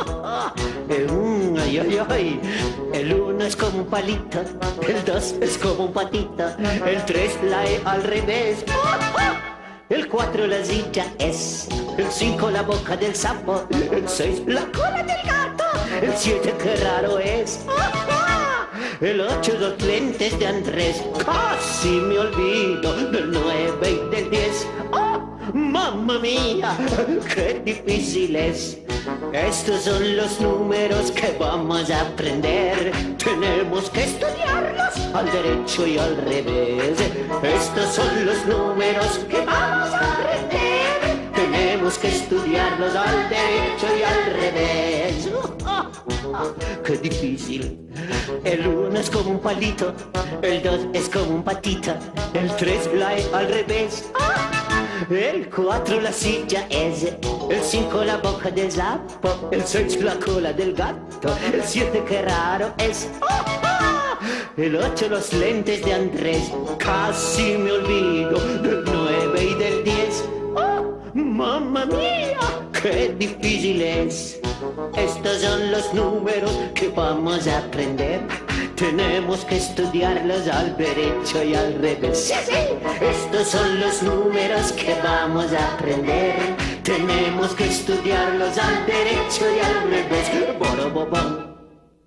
Speaker 10: Ay, ay, ay. El 1 es como un palito, el 2 es como un patito, el 3 la E al revés. El 4 la silla es, el 5 la boca del sapo, el 6 la cola del gato, el 7 qué raro es, el 8 los lentes de Andrés, casi me olvido del 9 y del 10. ¡Oh, mamma mía, qué difícil es! Estos son los números que vamos a aprender. Tenemos que estudiarlos al derecho y al revés. Estos son los números que vamos a aprender. Tenemos que estudiarlos al derecho y al revés. ¡Qué difícil! El 1 es como un palito, el 2 es como un patito, el 3 la E al revés. El 4 la silla es, el 5 la boca del sapo, el 6 la cola del gato, el 7 qué raro es, el 8 los lentes de Andrés, casi me olvido del 9 y del 10. ¡Oh, mamma mía, qué difícil es! Estos son los números que vamos a aprender. Tenemos que estudiarlos al derecho y al revés. ¡Sí, sí! Estos son los números que vamos a aprender. Tenemos que estudiarlos al derecho y al revés. Borobobom.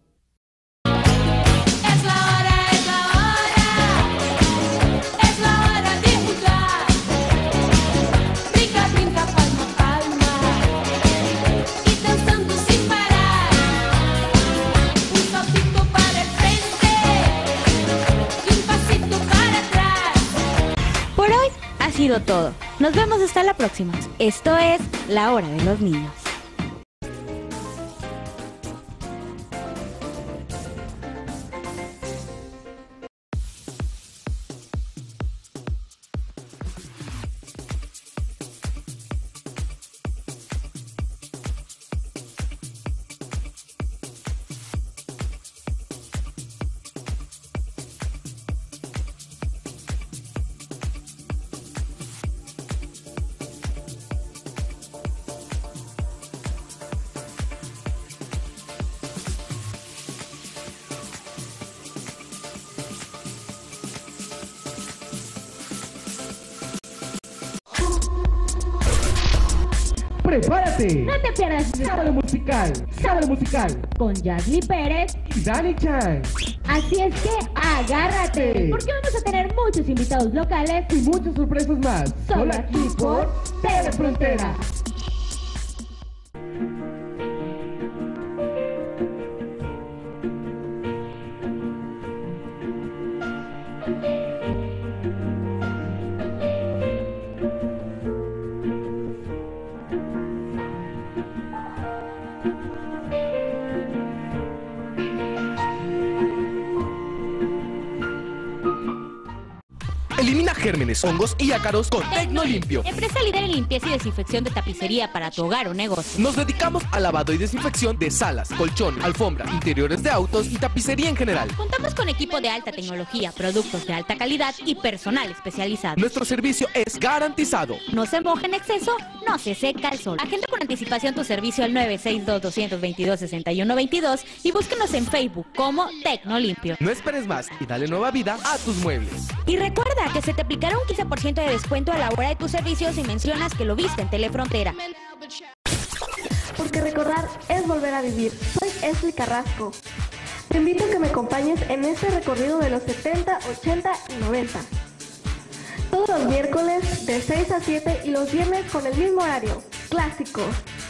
Speaker 4: Ha sido todo. Nos vemos hasta la próxima. Esto es La Hora de los Niños.
Speaker 12: ¡Prepárate!
Speaker 18: No te pierdas
Speaker 12: Sábado musical
Speaker 18: con Yagli Pérez
Speaker 12: y Dani Chan.
Speaker 18: Así es que agárrate, porque vamos a tener muchos invitados locales
Speaker 12: y muchas sorpresas más.
Speaker 18: Solo aquí por
Speaker 12: Telefrontera.
Speaker 3: Elimina gérmenes, hongos y ácaros con Tecnolimpio.
Speaker 4: Empresa líder en limpieza y desinfección de tapicería para tu hogar o negocio.
Speaker 3: Nos dedicamos al lavado y desinfección de salas, colchón, alfombra, interiores de autos y tapicería en general.
Speaker 4: Contamos con equipo de alta tecnología, productos de alta calidad y personal especializado.
Speaker 3: Nuestro servicio es garantizado.
Speaker 4: No se moja en exceso, no se seca el sol. Agenda con anticipación tu servicio al 962-222-6122 y búsquenos en Facebook como Tecnolimpio.
Speaker 3: No esperes más y dale nueva vida a tus muebles.
Speaker 4: Y recuerda que se te aplicará un 15% de descuento a la hora de tus servicios si mencionas que lo viste en Telefrontera.
Speaker 6: Porque recordar es volver a vivir. Soy Esli Carrasco. Te invito a que me acompañes en este recorrido de los 70, 80 y 90. Todos los miércoles de 6 a 7 y los viernes con el mismo horario. Clásicos.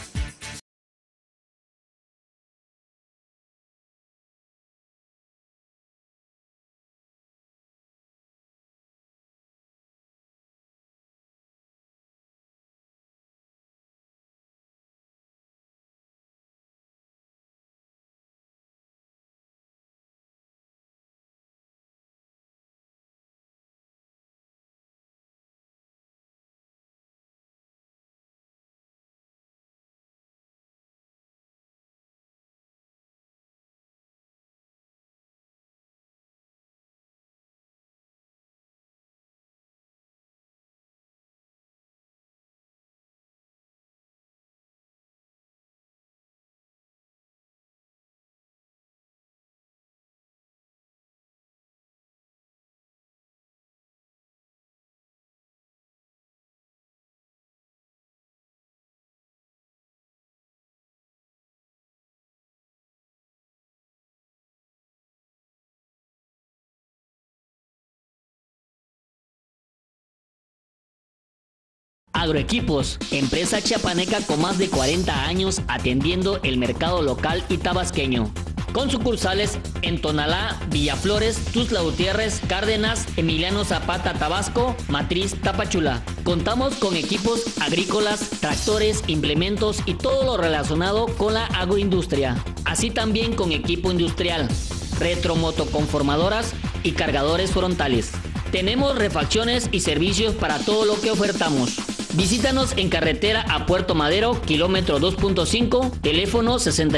Speaker 7: Agroequipos, empresa chiapaneca con más de 40 años atendiendo el mercado local y tabasqueño. Con sucursales en Tonalá, Villaflores, Tuxtla Gutiérrez, Cárdenas, Emiliano Zapata, Tabasco, Matriz, Tapachula. Contamos con equipos agrícolas, tractores, implementos y todo lo relacionado con la agroindustria. Así también con equipo industrial, retromotoconformadoras y cargadores frontales. Tenemos refacciones y servicios para todo lo que ofertamos. Visítanos en carretera a Puerto Madero, kilómetro 2.5, teléfono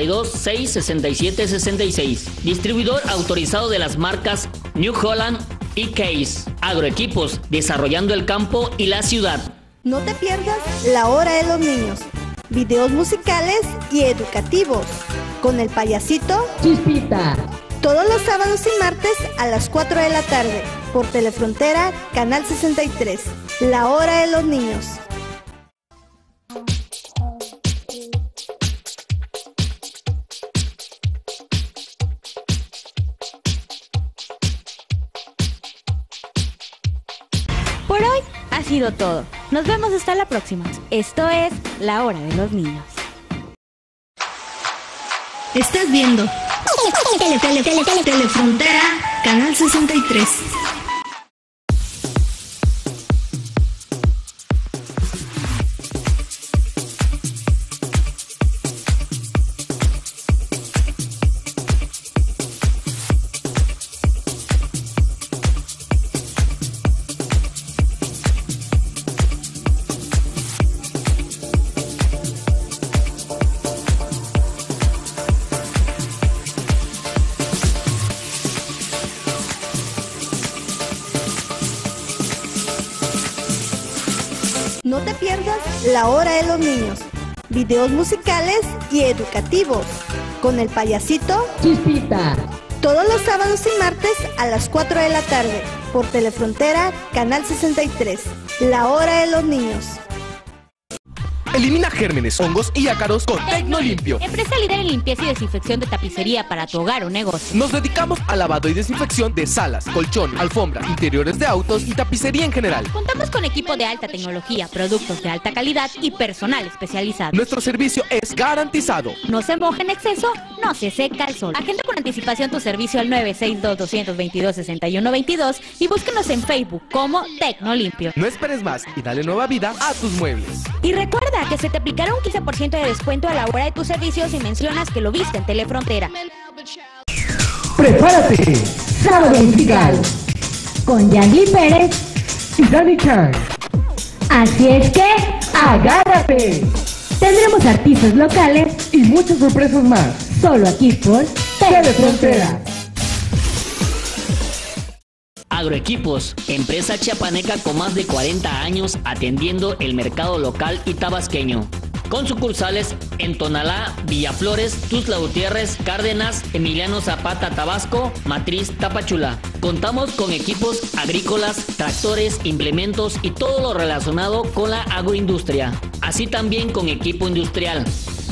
Speaker 7: 62-667-66. Distribuidor autorizado de las marcas New Holland y Case. Agroequipos, desarrollando el campo y la ciudad.
Speaker 1: No te pierdas La Hora de los Niños. Videos musicales y educativos. Con el payasito
Speaker 18: Chispita.
Speaker 1: Todos los sábados y martes a las 4 de la tarde. Por Telefrontera, Canal 63. La Hora de los Niños.
Speaker 4: Por hoy ha sido todo. Nos vemos hasta la próxima. Esto es La Hora de los Niños.
Speaker 1: Estás viendo Telefrontera, Canal 63. No te pierdas La Hora de los Niños. Videos musicales y educativos. Con el payasito
Speaker 18: Chispita.
Speaker 1: Todos los sábados y martes a las 4 de la tarde. Por Telefrontera, Canal 63. La Hora de los Niños.
Speaker 3: Elimina gérmenes, hongos y ácaros con Tecnolimpio.
Speaker 4: Empresa líder en limpieza y desinfección de tapicería para tu hogar o negocio.
Speaker 3: Nos dedicamos al lavado y desinfección de salas, colchón, alfombra, interiores de autos y tapicería en general.
Speaker 4: Contamos con equipo de alta tecnología, productos de alta calidad y personal especializado.
Speaker 3: Nuestro servicio es garantizado.
Speaker 4: No se moja en exceso, no se seca el sol. Agenda con anticipación tu servicio al 962-222-6122 y búscanos en Facebook como Tecnolimpio.
Speaker 3: No esperes más y dale nueva vida a tus muebles.
Speaker 4: Y recuerda que se te aplicará un 15% de descuento a la hora de tu servicio si mencionas que lo viste en Telefrontera.
Speaker 12: ¡Prepárate! Sábado musical con Yandy Pérez y Dani Chan. Así es que agárrate. Tendremos artistas locales y muchas sorpresas más. Solo aquí por Telefrontera.
Speaker 7: Agroequipos, empresa chiapaneca con más de 40 años atendiendo el mercado local y tabasqueño. Con sucursales en Tonalá, Villaflores, Tuxtla Gutiérrez, Cárdenas, Emiliano Zapata, Tabasco, Matriz, Tapachula. Contamos con equipos agrícolas, tractores, implementos y todo lo relacionado con la agroindustria. Así también con equipo industrial,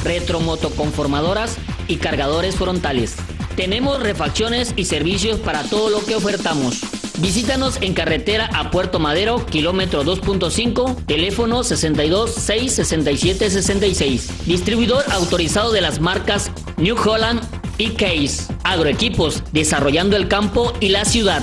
Speaker 7: retromotoconformadoras y cargadores frontales. Tenemos refacciones y servicios para todo lo que ofertamos. Visítanos en carretera a Puerto Madero, kilómetro 2.5, teléfono 62 6 67 66. Distribuidor autorizado de las marcas New Holland y Case. Agroequipos, desarrollando el campo y la ciudad.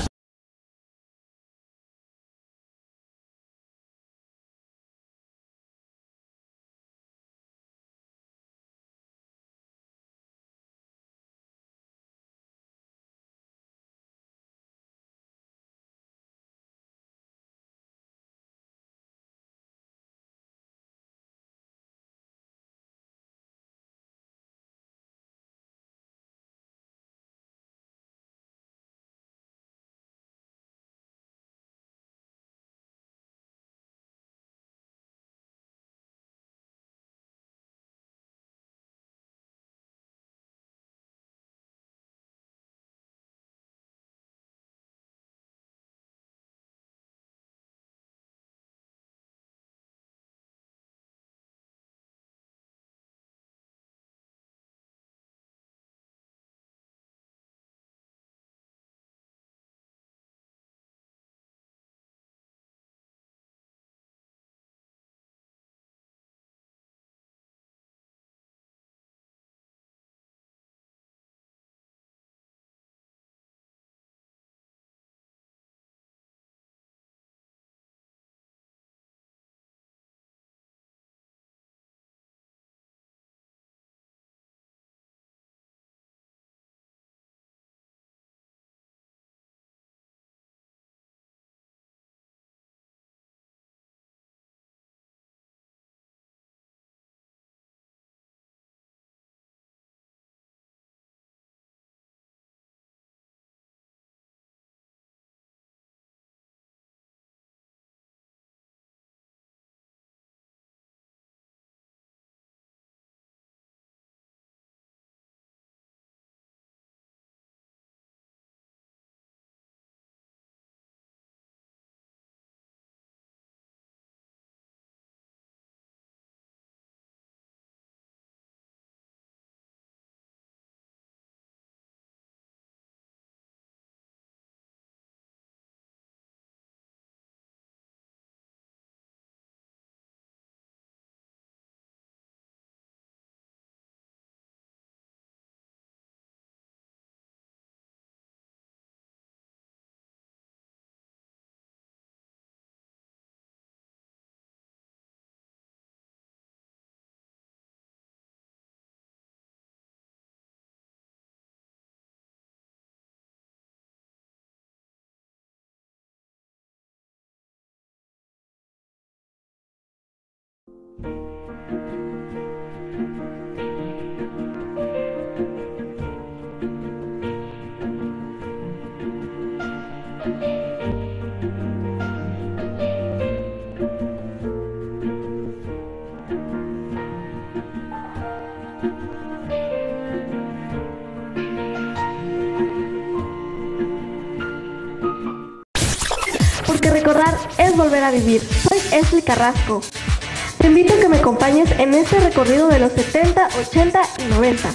Speaker 6: Porque recordar es volver a vivir. Soy Esli Carrasco. Te invito a que me acompañes en este recorrido de los 70, 80 y 90.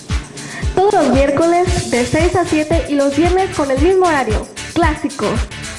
Speaker 6: Todos los miércoles de 6 a 7 y los viernes con el mismo horario, clásico.